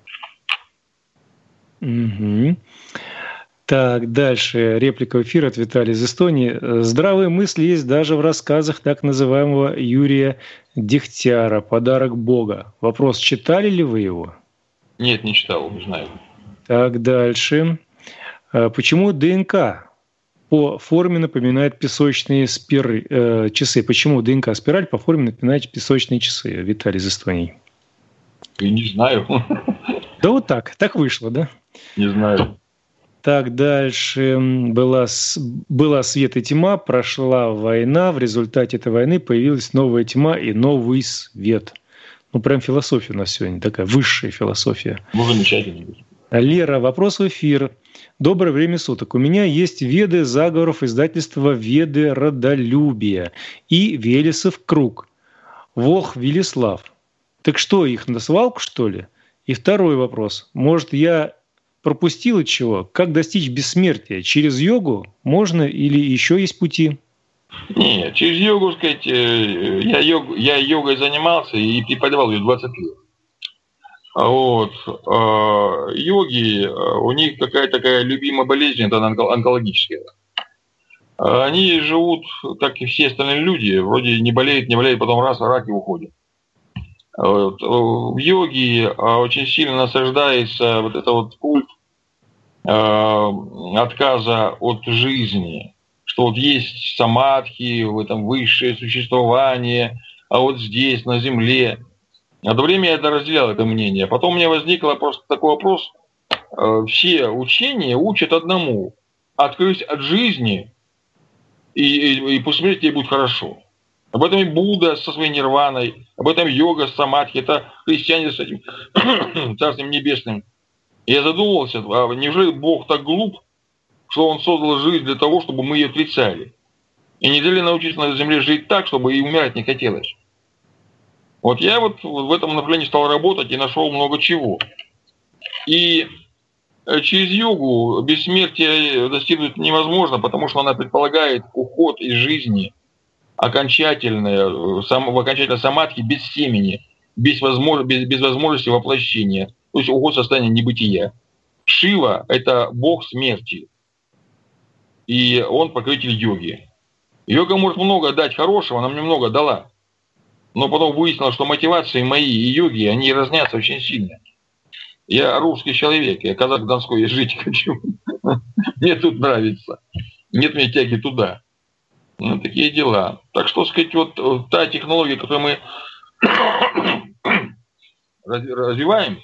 Угу. Так, дальше реплика в эфир от Виталия из Эстонии. Здравые мысли есть даже в рассказах так называемого Юрия Дегтяра «Подарок Бога». Вопрос, читали ли вы его? Нет, не читал, не знаю. Так, дальше. Почему ДНК по форме напоминает песочные часы? Почему ДНК-спираль по форме напоминает песочные часы? Виталий из Эстонии. Я не знаю. Да вот так вышло, да? Не знаю. Так, дальше была свет и тьма, прошла война, в результате этой войны появилась новая тьма и новый свет. Прям философия у нас сегодня, такая высшая философия. Замечательно. Лера, вопрос в эфир. Доброе время суток. У меня есть Веды заговоров издательства Веды Родолюбия и Велесов круг. Волх Велислав. Так что, их на свалку, что ли? И второй вопрос. Может, я пропустил от чего? Как достичь бессмертия? Через йогу можно или еще есть пути? Нет, через йогу, сказать, я йогой занимался и преподавал ее 20 лет. Вот. Йоги, у них какая-то такая любимая болезнь, это онкологическая. Они живут, как и все остальные люди, вроде не болеют, потом раз, рак и уходит. Вот. В йоге очень сильно насаждается вот это вот культ отказа от жизни, что вот есть самадхи, в этом высшее существование, а вот здесь, на земле. Одно время я это разделял, это мнение. Потом у меня возникло просто такой вопрос. Все учения учат одному. Открыть от жизни, и после смерти тебе будет хорошо. Об этом и Будда со своей нирваной, об этом йога, самадхи, это христиане с этим Царством Небесным. И я задумывался, неужели Бог так глуп, что Он создал жизнь для того, чтобы мы ее отрицали? И нельзя ли научиться на земле жить так, чтобы и умирать не хотелось? Вот я вот в этом направлении стал работать и нашел много чего. И через йогу бессмертия достигнуть невозможно, потому что она предполагает уход из жизни окончательной самадхи без семени, без возможности воплощения, то есть уход в состояние небытия. Шива – это бог смерти, и он покровитель йоги. Йога может много дать хорошего, она мне много дала, но потом выяснилось, что мотивации мои и йоги, они разнятся очень сильно. Я русский человек, я казак Донской, я жить хочу. Мне тут нравится. Нет мне тяги туда. Ну, такие дела. Так что, сказать, вот та технология, которую мы развиваем,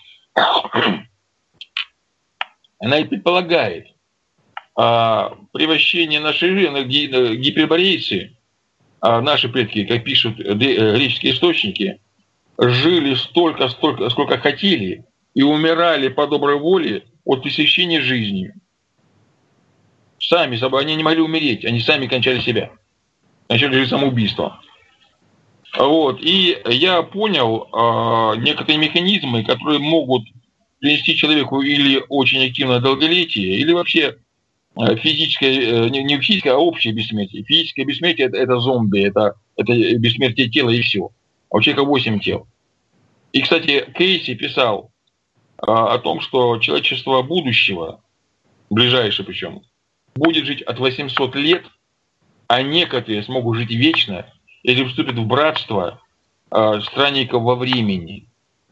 она и предполагает превращение нашей жизни, гиперборейцы, наши предки, как пишут греческие источники, жили столько, сколько хотели, и умирали по доброй воле от пресыщения жизнью. Сами собой, они не могли умереть, они сами кончали себя. Кончали жизнь самоубийством. Вот. И я понял некоторые механизмы, которые могут принести человеку или очень активное долголетие, или вообще физическое, не физическое, а общее бессмертие. Физическое бессмертие – это зомби, это бессмертие тела и все. А у человека 8 тел. И, кстати, Кейси писал о том, что человечество будущего, ближайшее причем, будет жить от 800 лет, а некоторые смогут жить вечно, если вступят в братство странников во времени.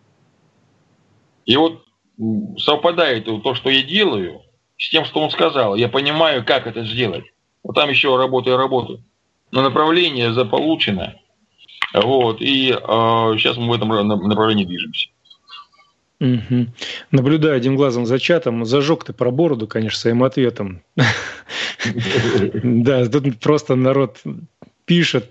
И вот совпадает то, что я делаю, с тем, что он сказал. Я понимаю, как это сделать. Вот там еще работаю. Но направление заполучено. Вот. И сейчас мы в этом направлении движемся. Угу. Наблюдаю одним глазом за чатом. Зажег ты про бороду, конечно, своим ответом. Да, тут просто народ пишет.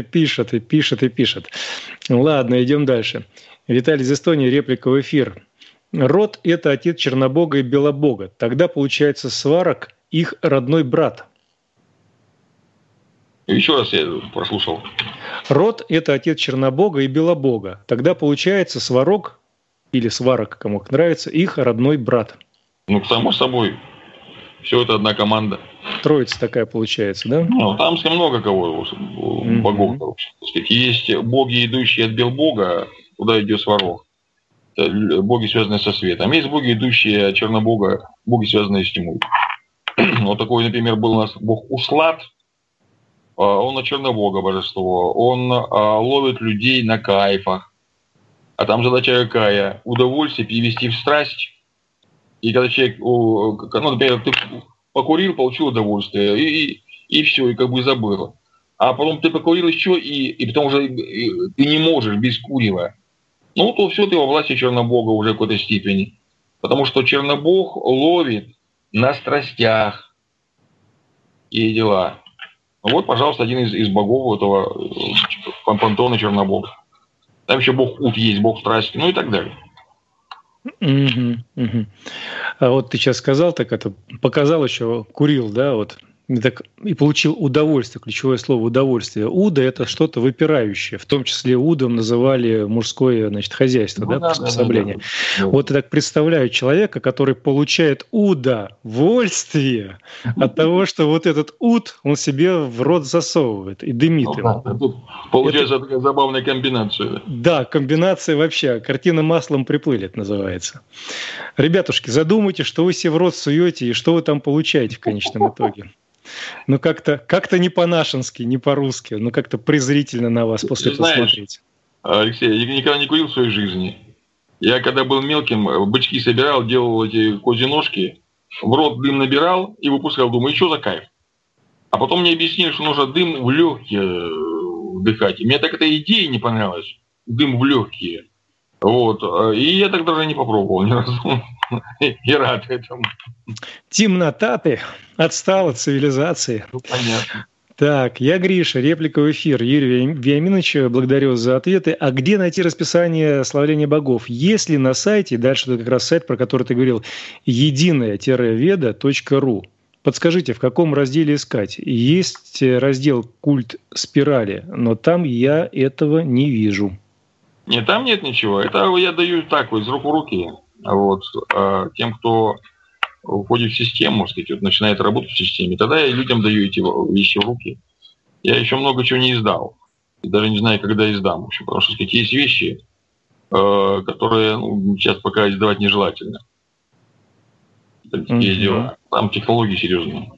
Ладно, идем дальше. Виталий из Эстонии, реплика в эфир. Род – это отец Чернобога и Белобога. Тогда получается Сварог их родной брат. Еще раз я прослушал. Род – это отец Чернобога и Белобога. Тогда получается Сварог, или Сварог, кому нравится, их родной брат. Ну, само собой. Все это одна команда. Троица такая получается, да? Ну, там много кого, богов. Есть боги, идущие от Белбога, куда идет Сварог. Это боги, связанные со светом. Есть боги, идущие от Чернобога, боги, связанные с тьмой. Вот такой, например, был у нас бог Услад. Он от Чернобога божество. Он ловит людей на кайфах. А там задача какая? Удовольствие перевести в страсть. И когда человек, например, ты покурил, получил удовольствие, и все, и как бы забыл. А потом ты покурил еще, и потом уже ты не можешь без курева. Ну, то все ты во власти Чернобога уже в какой-то степени. Потому что Чернобог ловит на страстях и дела. Вот, пожалуйста, один из богов этого пантеона Чернобога. Там еще бог Ут есть, бог страсти, ну и так далее. А вот ты сейчас сказал, так это показал еще, курил, да, вот. И получил удовольствие, ключевое слово удовольствие. Уда – это что-то выпирающее. В том числе удом называли мужское, значит, хозяйство, приспособление. Да. Вот я так представляю человека, который получает удовольствие от того, что вот этот уд он себе в рот засовывает и дымит им. Тут получается такая забавная комбинация. Да, комбинация вообще. Картина маслом приплыли, это называется. Ребятушки, задумайтесь, что вы себе в рот суете и что вы там получаете в конечном итоге. Ну, как-то не по-нашенски, не по-русски, ну, как-то презрительно на вас после этого смотреть. Алексей, я никогда не курил в своей жизни. Я, когда был мелким, бычки собирал, делал эти козьи ножки, в рот дым набирал и выпускал. Думаю, что за кайф? А потом мне объяснили, что нужно дым в легкие вдыхать. И мне так эта идея не понравилась. Дым в легкие. Вот. И я так даже не попробовал ни разу. И рад этому. Темнота ты отстал от цивилизации. Ну, понятно. Так, я Гриша, реплика в эфир. Юрий Вениаминович, благодарю за ответы. А где найти расписание славления богов? Есть ли на сайте, дальше это как раз сайт, про который ты говорил, единое-веда.ру. Подскажите, в каком разделе искать? Есть раздел «Культ спирали», но там я этого не вижу. Нет, там нет ничего. Это я даю так, вот, из рук в руки. Вот, тем, кто входит в систему, сказать, вот, начинает работать в системе, тогда я людям даю эти вещи в руки. Я еще много чего не издал. И даже не знаю, когда издам. В общем, потому что, сказать, есть вещи, которые сейчас пока издавать нежелательно. Такие дела. Там технологии серьезные.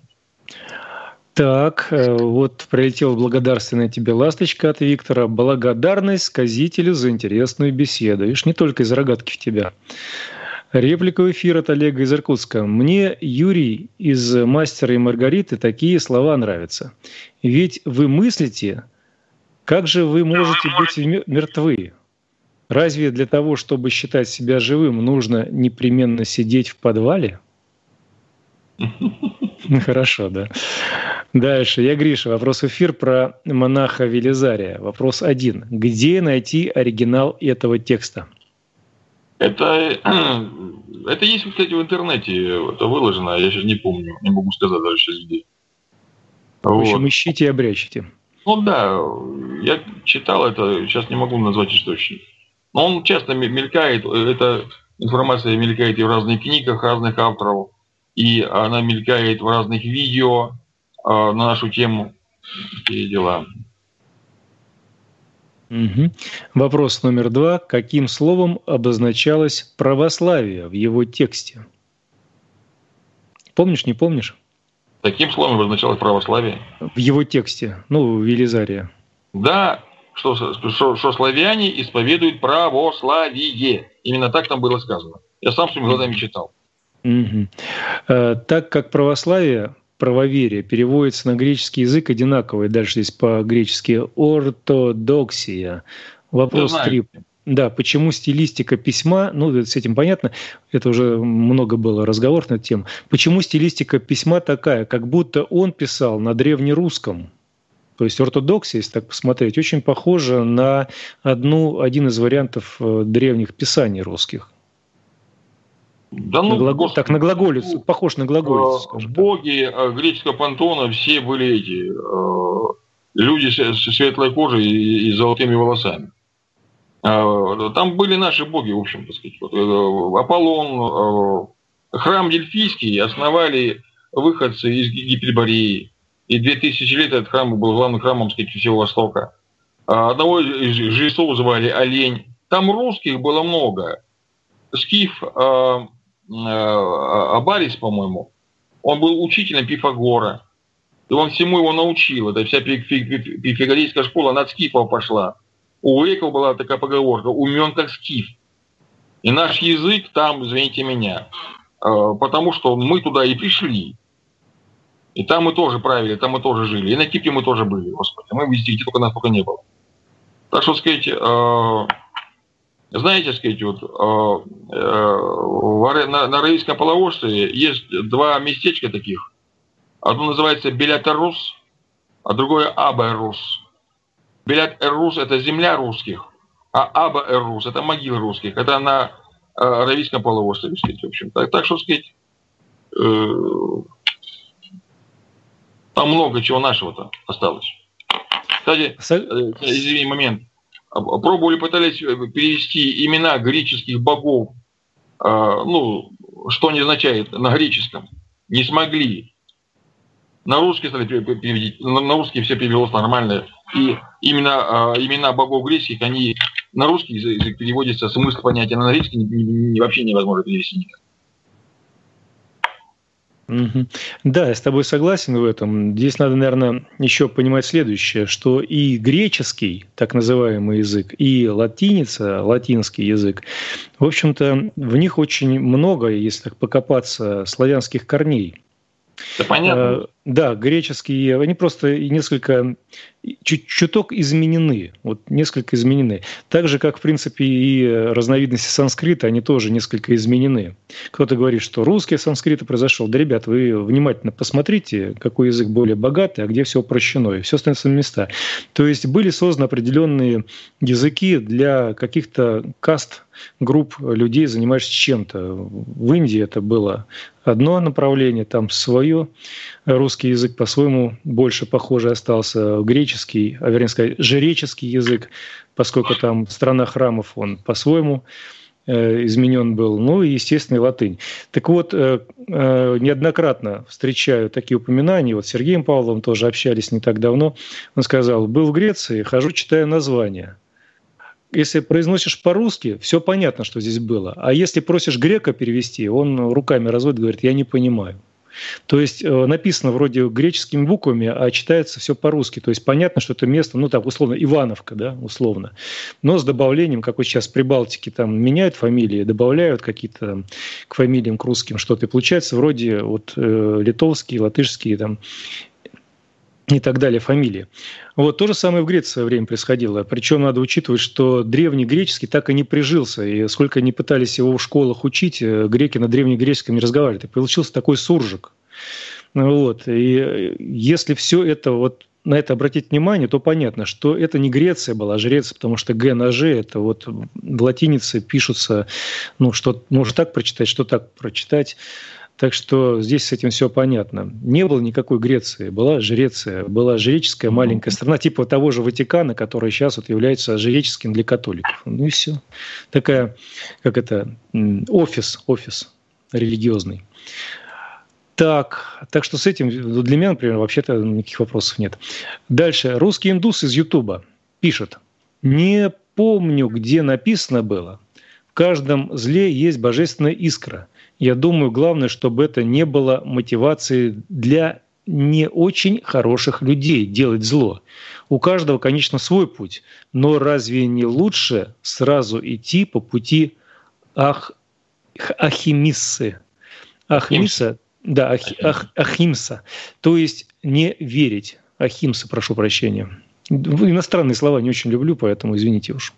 Так, вот прилетела благодарственная тебе ласточка от Виктора. Благодарность сказителю за интересную беседу. Видишь, не только из рогатки в тебя. Реплика в эфир от Олега из Иркутска. Мне, Юрий из «Мастера и Маргариты», такие слова нравятся. Ведь вы мыслите, как же вы можете быть мертвы? Разве для того, чтобы считать себя живым, нужно непременно сидеть в подвале? Хорошо, да. Дальше. Я Гриша. Вопрос в эфир про монаха Велизария. Вопрос 1. Где найти оригинал этого текста? Это есть, кстати, в интернете. Это выложено. Я сейчас не помню. Не могу сказать даже сейчас где. В общем, ищите и обрящите. Ну да, я читал это. Сейчас не могу назвать источник. Но он часто мелькает. Эта информация мелькает и в разных книгах разных авторов. И она мелькает в разных видео на нашу тему. Такие дела. Угу. Вопрос номер 2. Каким словом обозначалось православие в его тексте? Помнишь, не помнишь? Каким словом обозначалось православие? В его тексте, в Велизария. Да, что славяне исповедуют православие. Именно так там было сказано. Я сам своими глазами читал. Угу. Так как православие, правоверие переводится на греческий язык одинаково, и дальше здесь по-гречески ортодоксия. Вопрос 3. Да, почему стилистика письма, с этим понятно, это уже много было разговоров на эту тему. Почему стилистика письма такая, как будто он писал на древнерусском? То есть ортодоксия, если так посмотреть, очень похожа на один из вариантов древних писаний русских. Да на глаголицу, похож на глаголицу, скажем. Боги греческого пантеона все были люди с светлой кожей и золотыми волосами. Там были наши боги, в общем, так сказать. Аполлон, храм Дельфийский основали выходцы из Гипербореи. И 2000 лет этот храм был главным храмом, так сказать, всего Востока. Одного из жрецов звали Олень. Там русских было много. Скиф Абарис, по-моему, он был учителем Пифагора. И он всему его научил. Это вся пифагорейская школа над скифов пошла. У греков была такая поговорка: умен как скиф. И наш язык там, извините меня, потому что мы туда и пришли. И там мы тоже правили, там мы тоже жили. И на Кипре мы тоже были, Господи. Мы везде, где только нас пока не было. Так что, сказать, знаете, сказать, на Аравийском полуострове есть два местечка таких. Одно называется Белят-эр-Рус, а другое Аба-эр-Рус. Белят-эр-Рус – это земля русских, а Аба-эр-Рус – это могилы русских. Это на Аравийском полуострове, сказать, в общем. Так что, сказать, там много чего нашего-то осталось. Кстати, извини, момент. Пытались перевести имена греческих богов, что не означает на греческом. Не смогли. На русский стали переводить, на русский все перевелось нормально. И именно имена богов греческих, они на русский язык переводятся, смысл понятия, на греческий вообще невозможно перевести никак. Да, я с тобой согласен в этом. Здесь надо, наверное, еще понимать следующее, что и греческий, так называемый язык, и латиница, латинский язык, в общем-то, в них очень много, если так покопаться, славянских корней. Да, понятно. Да, греческие, они просто чуток изменены, несколько изменены. Так же, как, в принципе, и разновидности санскрита, они тоже несколько изменены. Кто-то говорит, что русский санскрит произошел. Да, ребят, вы внимательно посмотрите, какой язык более богатый, а где все упрощено, и все становится на места. То есть были созданы определенные языки для каких-то каст, групп людей, занимающихся чем-то. В Индии это было одно направление, там свое. Русский язык по-своему больше похожий остался. Греческий, вернее сказать, жреческий язык, поскольку там страна храмов, он по-своему изменен был. И, естественно, и латынь. Так вот, неоднократно встречаю такие упоминания. С Сергеем Павловым тоже общались не так давно. Он сказал: был в Греции, хожу, читаю названия. Если произносишь по-русски, все понятно, что здесь было. А если просишь грека перевести, он руками разводит, говорит: я не понимаю. То есть написано вроде греческими буквами, а читается все по-русски. То есть понятно, что это место, ну так условно, Ивановка, да, условно. Но с добавлением, как вот сейчас в Прибалтике там меняют фамилии, добавляют какие-то там к фамилиям, к русским что-то. И получается вроде вот литовские, латышские там и так далее фамилии. Вот то же самое в Греции в свое время происходило. Причем надо учитывать, что древний греческий так и не прижился. И сколько они пытались его в школах учить, греки на древнегреческом не разговаривали. И получился такой суржик. Вот. И если все это вот на это обратить внимание, то понятно, что это не Греция была, а Жрец, потому что Г на Ж, это вот в латинице пишутся, ну, что можно так прочитать, что так прочитать. Так что здесь с этим все понятно. Не было никакой Греции, была Жреция, была жреческая маленькая страна, типа того же Ватикана, который сейчас вот является жреческим для католиков. Ну и все. Такая, как это, офис религиозный. Так что с этим для меня, например, вообще-то никаких вопросов нет. Дальше. Русский индус из Ютуба пишет. Не помню, где написано было. В каждом зле есть божественная искра. Я думаю, главное, чтобы это не было мотивацией для не очень хороших людей делать зло. У каждого, конечно, свой путь. Но разве не лучше сразу идти по пути Ахимсы? Ахимса? Да, Ахимса. То есть не верить. Ахимса, прошу прощения. Иностранные слова не очень люблю, поэтому извините уж.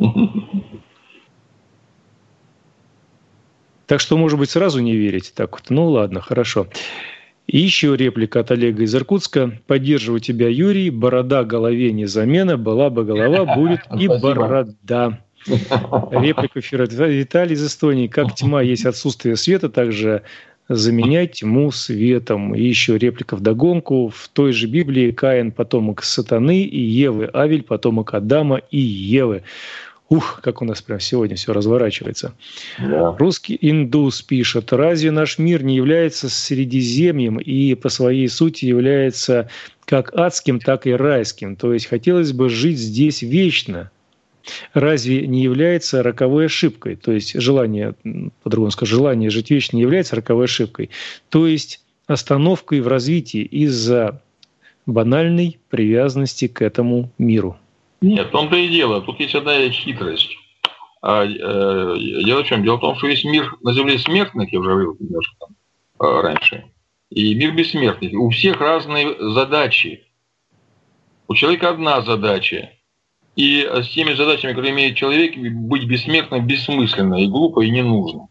Так что, может быть, сразу не верить. Так вот. Ну ладно, хорошо. И еще реплика от Олега из Иркутска. Поддерживаю тебя, Юрий. Борода голове не замена. Была бы голова, будет и борода. Реплика эфира. Виталий из Эстонии. Как тьма есть отсутствие света, также заменяй тьму светом. И еще реплика вдогонку. В той же Библии Каин потомок сатаны и Евы, Авель потомок Адама и Евы. Ух, как у нас прям сегодня все разворачивается. Да. Русский индус пишет. Разве наш мир не является Средиземьем и по своей сути является как адским, так и райским? То есть хотелось бы жить здесь вечно. Разве не является роковой ошибкой? То есть желание, по-другому скажу, желание жить вечно не является роковой ошибкой. То есть остановкой в развитии из-за банальной привязанности к этому миру. Нет, в том-то и дело. Тут есть одна хитрость. Дело в чем? Дело в том, что есть мир на Земле смертных, я уже говорил немножко там, раньше, и мир бессмертных. У всех разные задачи. У человека одна задача. И с теми задачами, которые имеет человек, быть бессмертным бессмысленно и глупо, и не нужно.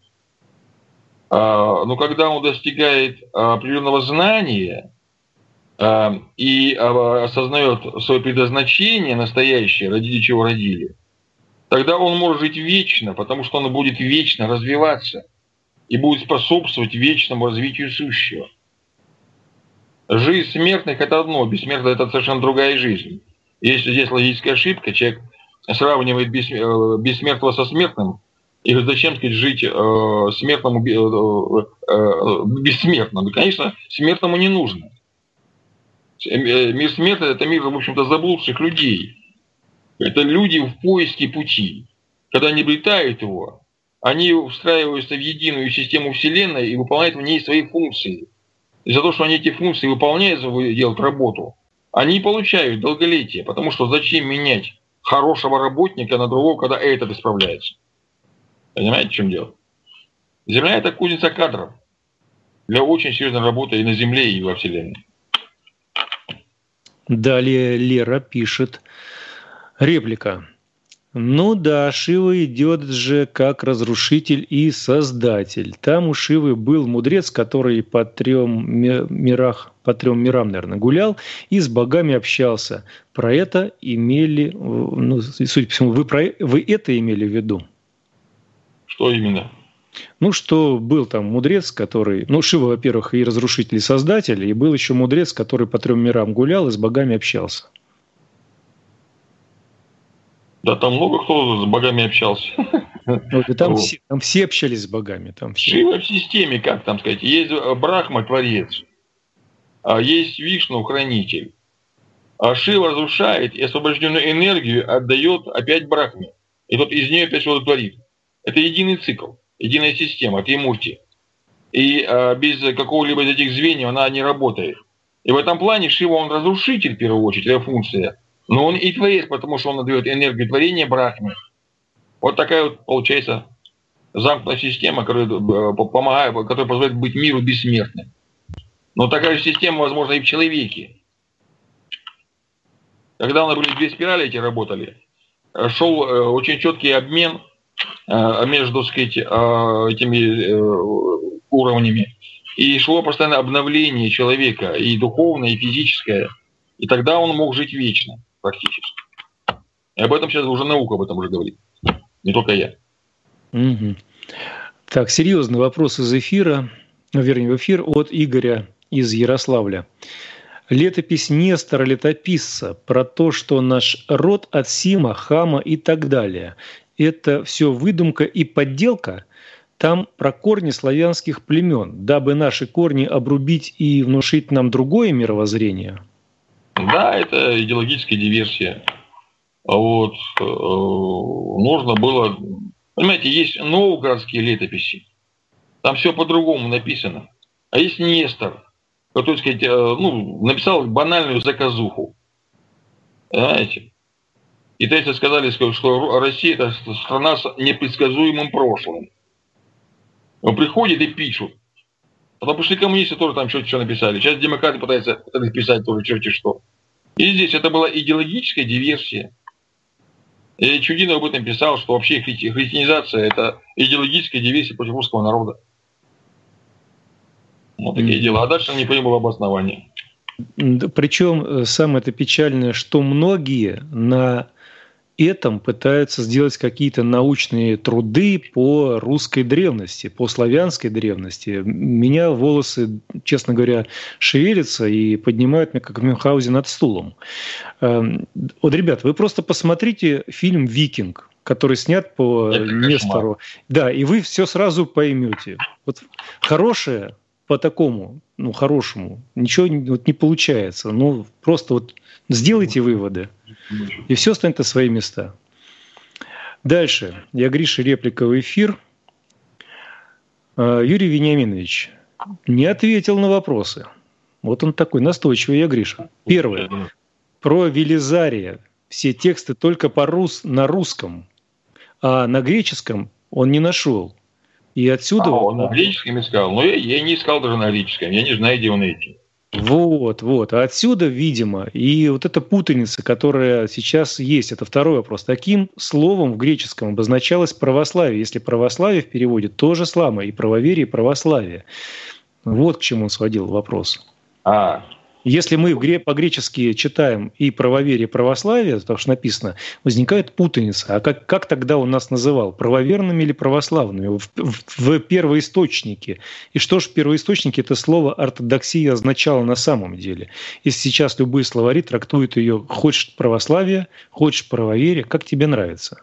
Но когда он достигает определенного знания, и осознает свое предназначение настоящее, ради чего родили, тогда он может жить вечно, потому что он будет вечно развиваться и будет способствовать вечному развитию сущего. Жизнь смертных – это одно, бессмертных – это совершенно другая жизнь. Если здесь логическая ошибка, человек сравнивает бессмертного со смертным, и говорит, зачем, сказать, жить смертному бессмертному? Конечно, смертному не нужно. Мир смерти – это мир, в общем-то, заблудших людей. Это люди в поиске пути. Когда они обретают его, они встраиваются в единую систему Вселенной и выполняют в ней свои функции. И за то, что они эти функции выполняют, делают работу, они получают долголетие. Потому что зачем менять хорошего работника на другого, когда этот исправляется? Понимаете, в чем дело? Земля – это кузница кадров для очень серьезной работы и на Земле, и во Вселенной. Далее Лера пишет. Реплика. Ну да, Шива идет же как разрушитель и создатель. Там у Шивы был мудрец, который по трем мирам, наверное, гулял и с богами общался. Про это имели, ну, судя по всему, вы это имели в виду? Что именно? Ну, что был там мудрец, который... Ну, Шива, во-первых, и разрушитель, и создатель, и был еще мудрец, который по трем мирам гулял и с богами общался. Да, там много кто с богами общался. Вот, и там все общались с богами. Там все. Шива в системе, как там сказать, есть Брахма, творец, а есть Вишну, хранитель. А Шива разрушает и освобожденную энергию отдает опять Брахме. И тот из нее опять что-то творит. Это единый цикл. Единая система, Тримурти. и без какого-либо из этих звеньев она не работает. И в этом плане Шива, он разрушитель, в первую очередь, его функция, но он и творец, потому что он отдает энергию творения Брахме. Вот такая вот получается замкнутая система, которая помогает, которая позволяет быть миру бессмертным. Но такая же система возможна и в человеке. Когда у нас были две спирали эти работали, шел очень четкий обмен между, так сказать, этими уровнями. И шло постоянное обновление человека, и духовное, и физическое. И тогда он мог жить вечно, практически. И об этом сейчас уже наука об этом уже говорит. Не только я. Угу. Так, серьезный вопрос из эфира, вернее, в эфир от Игоря из Ярославля. Летопись Нестора Летописца про то, что наш род от Сима, Хама и так далее. Это все выдумка и подделка? Там про корни славянских племен, дабы наши корни обрубить и внушить нам другое мировоззрение? Да, это идеологическая диверсия. Вот. Нужно было... Понимаете, есть новгородские летописи. Там все по-другому написано. А есть Нестор, который, так сказать, написал банальную заказуху. Понимаете? Китайцы сказали, что Россия – это страна с непредсказуемым прошлым. Он приходит и пишут. Потом пришли коммунисты, тоже там что-то написали. Сейчас демократы пытаются писать тоже черти что. И здесь это была идеологическая диверсия. И Чудинов об этом писал, что вообще христианизация – это идеологическая диверсия против русского народа. Вот такие дела. А дальше не было обоснования. Причем самое это печальное, что многие на этом пытаются сделать какие-то научные труды по русской древности, по славянской древности. Меня волосы, честно говоря, шевелятся и поднимают меня, как Мюнхгаузен, над стулом. Вот, ребят, вы просто посмотрите фильм «Викинг», который снят по Нестору. Да, и вы все сразу поймете. Вот хорошее по такому, хорошему, ничего не получается. Просто вот сделайте выводы, и все станет на свои места. Дальше. Я Гриша, реплика в эфир. Юрий Вениаминович не ответил на вопросы. Вот он такой настойчивый, я Гриша. Первое. Про Велизария. Все тексты только на русском, а на греческом он не нашел. И отсюда... он на греческом искал. Но я не искал даже на греческом. Я не знаю, где он найти. Вот. А отсюда, видимо, и вот эта путаница, которая сейчас есть, это второй вопрос. Таким словом в греческом обозначалось православие. Если православие в переводе, то же самое. И правоверие, и православие. Вот к чему он сводил вопрос. Если мы по-гречески читаем и правоверие, и православие, потому что написано, возникает путаница. А как тогда он нас называл? Правоверными или православными? В первоисточнике. И что же в первоисточнике это слово ортодоксия означало на самом деле? Если сейчас любые словари трактуют ее, хочешь православие, хочешь правоверие, как тебе нравится?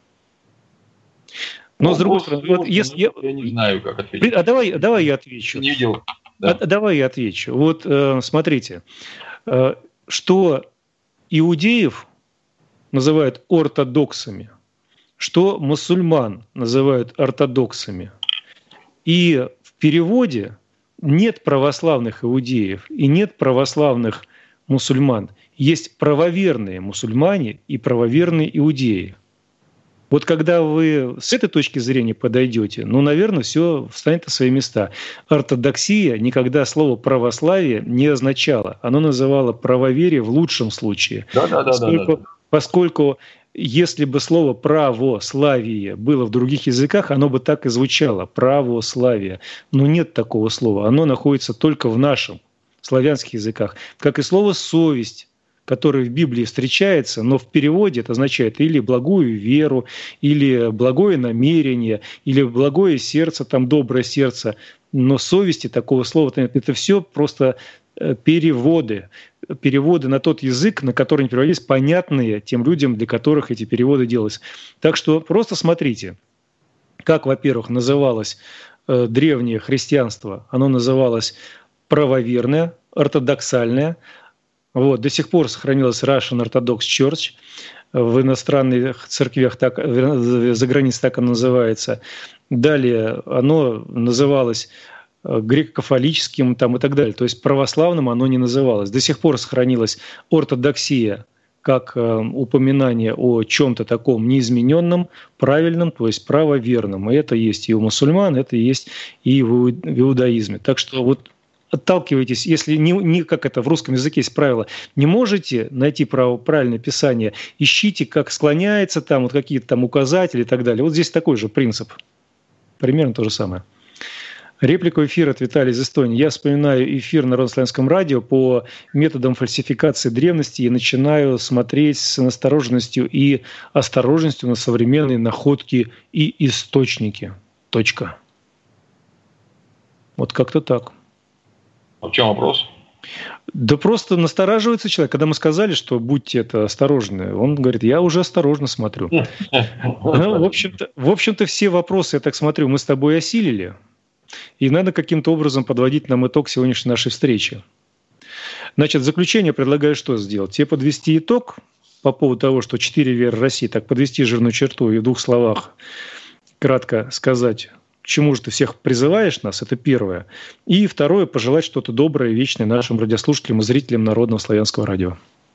Но с другой стороны, я не знаю, как ответить. Давай я отвечу. Не видел. Да. Давай я отвечу. Вот смотрите, что иудеев называют ортодоксами, что мусульман называют ортодоксами. И в переводе нет православных иудеев и нет православных мусульман. Есть правоверные мусульмане и правоверные иудеи. Вот когда вы с этой точки зрения подойдете, наверное, все встанет на свои места. Ортодоксия никогда слово «православие» не означало. Оно называло правоверие в лучшем случае. Поскольку если бы слово «православие» было в других языках, оно бы так и звучало – «православие». Но нет такого слова. Оно находится только в нашем славянских языках. Как и слово «совесть», который в Библии встречается, но в переводе это означает или благую веру, или благое намерение, или благое сердце, там доброе сердце. Но совести такого слова нет. Это все просто переводы на тот язык, на который они переводились, понятные тем людям, для которых эти переводы делались. Так что просто смотрите, как, во-первых, называлось древнее христианство. Оно называлось правоверное, ортодоксальное. До сих пор сохранилась Russian Orthodox Church. В иностранных церквях за границей так оно называется. Далее оно называлось греко-католическим там, и так далее. То есть православным оно не называлось. До сих пор сохранилась ортодоксия как упоминание о чем-то таком неизмененном, правильном, то есть правоверном. И это есть и у мусульман, это есть и в иудаизме. Так что вот отталкивайтесь, если не как это в русском языке есть правило, не можете найти правильное писание, ищите, как склоняется там, вот какие-то там указатели и так далее. Вот здесь такой же принцип. Примерно то же самое. Реплику эфира от Виталия из Эстонии. Я вспоминаю эфир на Народнославянском радио по методам фальсификации древности и начинаю смотреть с настороженностью и осторожностью на современные находки и источники. Точка. Вот как-то так. А в чем вопрос? Да просто настораживается человек. Когда мы сказали, что будьте осторожны, он говорит, я уже осторожно смотрю. В общем-то, все вопросы, я так смотрю, мы с тобой осилили. И надо каким-то образом подводить нам итог сегодняшней нашей встречи. Значит, в заключение предлагаю что сделать? Тебе подвести итог по поводу того, что 4 веры России, так подвести жирную черту и в 2 словах кратко сказать, к чему же ты всех призываешь нас, это первое. И второе, пожелать что-то доброе и вечное нашим радиослушателям и зрителям Народного славянского радио.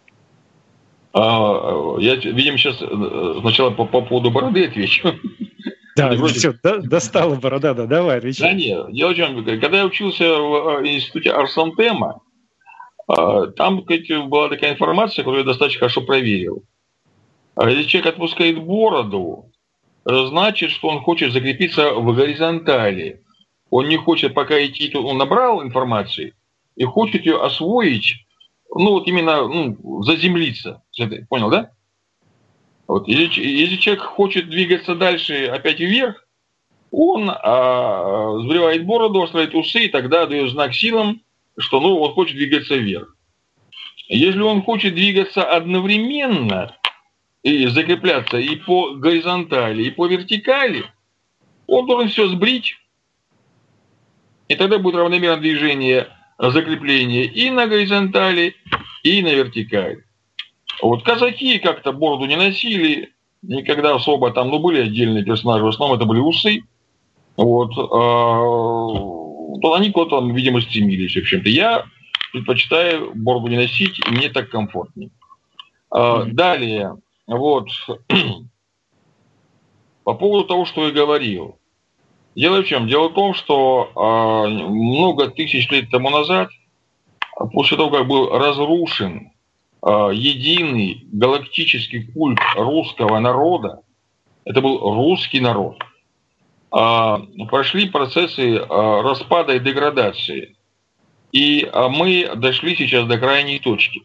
Я, видимо, сейчас сначала по поводу бороды отвечу. Да, все, достала борода, да, давай, отвечай. Да нет, дело в чем, когда я учился в институте Арсантема, там была такая информация, которую я достаточно хорошо проверил. Если человек отпускает бороду, значит, что он хочет закрепиться в горизонтали. Он не хочет пока идти, он набрал информации и хочет ее освоить, вот именно заземлиться. Понял, да? Вот. Если человек хочет двигаться дальше, опять вверх, он сбривает бороду, оставляет усы, и тогда дает знак силам, что он хочет двигаться вверх. Если он хочет двигаться одновременно и закрепляться и по горизонтали, и по вертикали, он должен все сбрить, и тогда будет равномерное движение закрепления и на горизонтали, и на вертикали. Вот казаки как-то бороду не носили, никогда особо там, были отдельные персонажи, в основном это были усы. Вот. Они куда-то, видимо, стремились, в общем-то. Я предпочитаю бороду не носить, и мне так комфортнее. Далее, вот, по поводу того, что я говорил. Дело в чем? Дело в том, что много тысяч лет тому назад, после того, как был разрушен единый галактический культ русского народа, это был русский народ, прошли процессы распада и деградации. И мы дошли сейчас до крайней точки.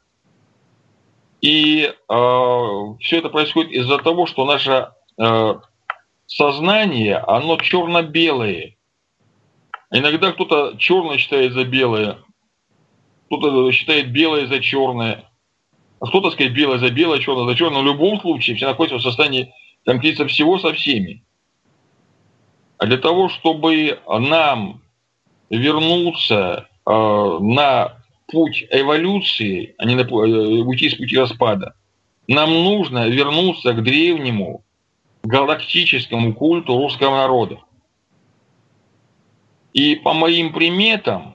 И все это происходит из-за того, что наше сознание, оно черно-белое. Иногда кто-то черное считает за белое, кто-то считает белое за черное, а кто-то, сказать, белое за белое, черное за черное. Но в любом случае все находятся в состоянии конфликта всего со всеми. А для того, чтобы нам вернуться на путь эволюции, а не уйти с пути распада, нам нужно вернуться к древнему галактическому культу русского народа. И по моим приметам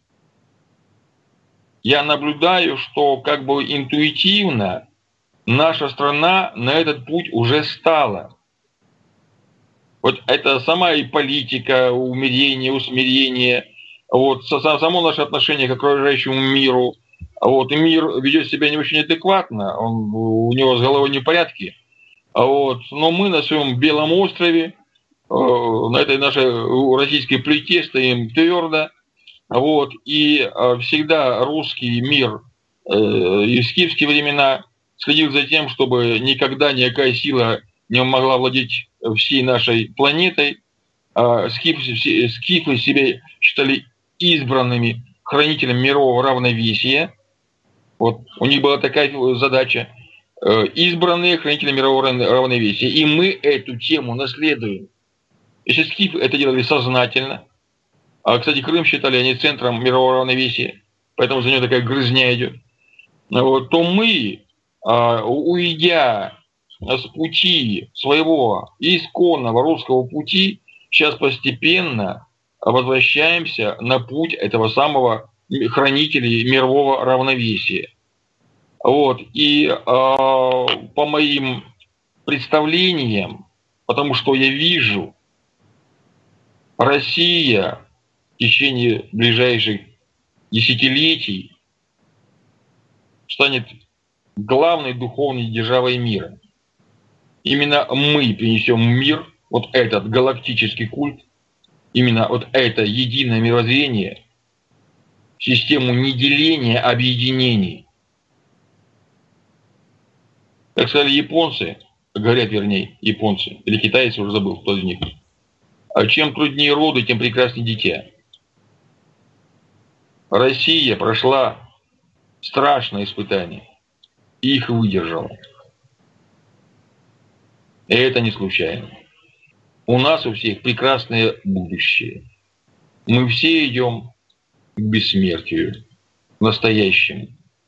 я наблюдаю, что как бы интуитивно наша страна на этот путь уже стала. Вот это сама и политика, умерение, усмирение, вот само наше отношение к окружающему миру. Вот, и мир ведет себя не очень адекватно, у него с головой не в порядке. Вот, но мы на своем белом острове, на этой нашей российской плите стоим твердо. Вот, и всегда русский мир и в скифские времена следил за тем, чтобы никогда никакая сила не могла владеть всей нашей планетой. Скифы себя считали избранными хранителями мирового равновесия. Вот, у них была такая задача. Избранные хранители мирового равновесия. И мы эту тему наследуем. Если скифы это делали сознательно, кстати, Крым считали они центром мирового равновесия, поэтому за него такая грызня идет, вот, то мы, уйдя с пути своего исконного русского пути, сейчас постепенно возвращаемся на путь этого самого хранителя мирового равновесия. Вот. И по моим представлениям, потому что я вижу, Россия в течение ближайших десятилетий станет главной духовной державой мира. Именно мы принесем в мир вот этот галактический культ, именно вот это единое мировоззрение, систему не деления, а объединений. Как сказали японцы, говорят, вернее, японцы, или китайцы, уже забыл, кто из них. А чем труднее роды, тем прекраснее дитя. Россия прошла страшное испытание и их выдержала. И это не случайно. У нас у всех прекрасное будущее. Мы все идем к бессмертию, к настоящему.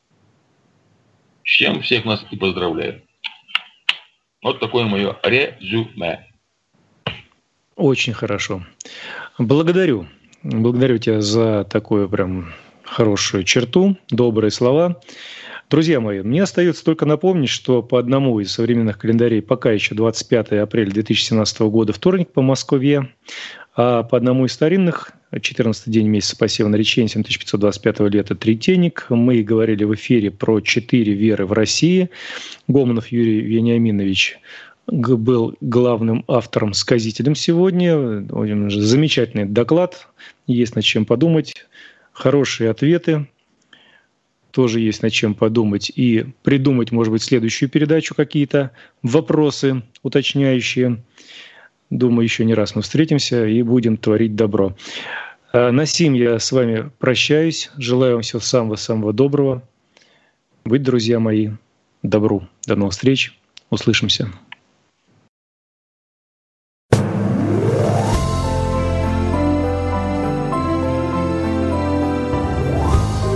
С чем всех нас и поздравляю. Вот такое мое резюме. Очень хорошо. Благодарю. Благодарю тебя за такую прям хорошую черту, добрые слова. Друзья мои, мне остается только напомнить, что по одному из современных календарей пока еще 25 апреля 2017 года вторник по Москве, а по одному из старинных 14-й день месяца посева наречения 7525 лета Третейник. Мы говорили в эфире про 4 веры в России. Гомонов Юрий Вениаминович был главным автором-сказителем сегодня. Замечательный доклад, есть над чем подумать, хорошие ответы, тоже есть над чем подумать и придумать, может быть, следующую передачу какие-то вопросы уточняющие. Думаю, еще не раз мы встретимся и будем творить добро. На сим я с вами прощаюсь. Желаю вам всего самого-самого доброго. Быть, друзья мои, добру. До новых встреч. Услышимся.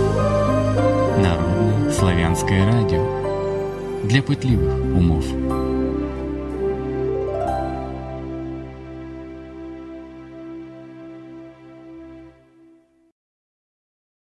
Народное славянское радио. Для пытливых умов.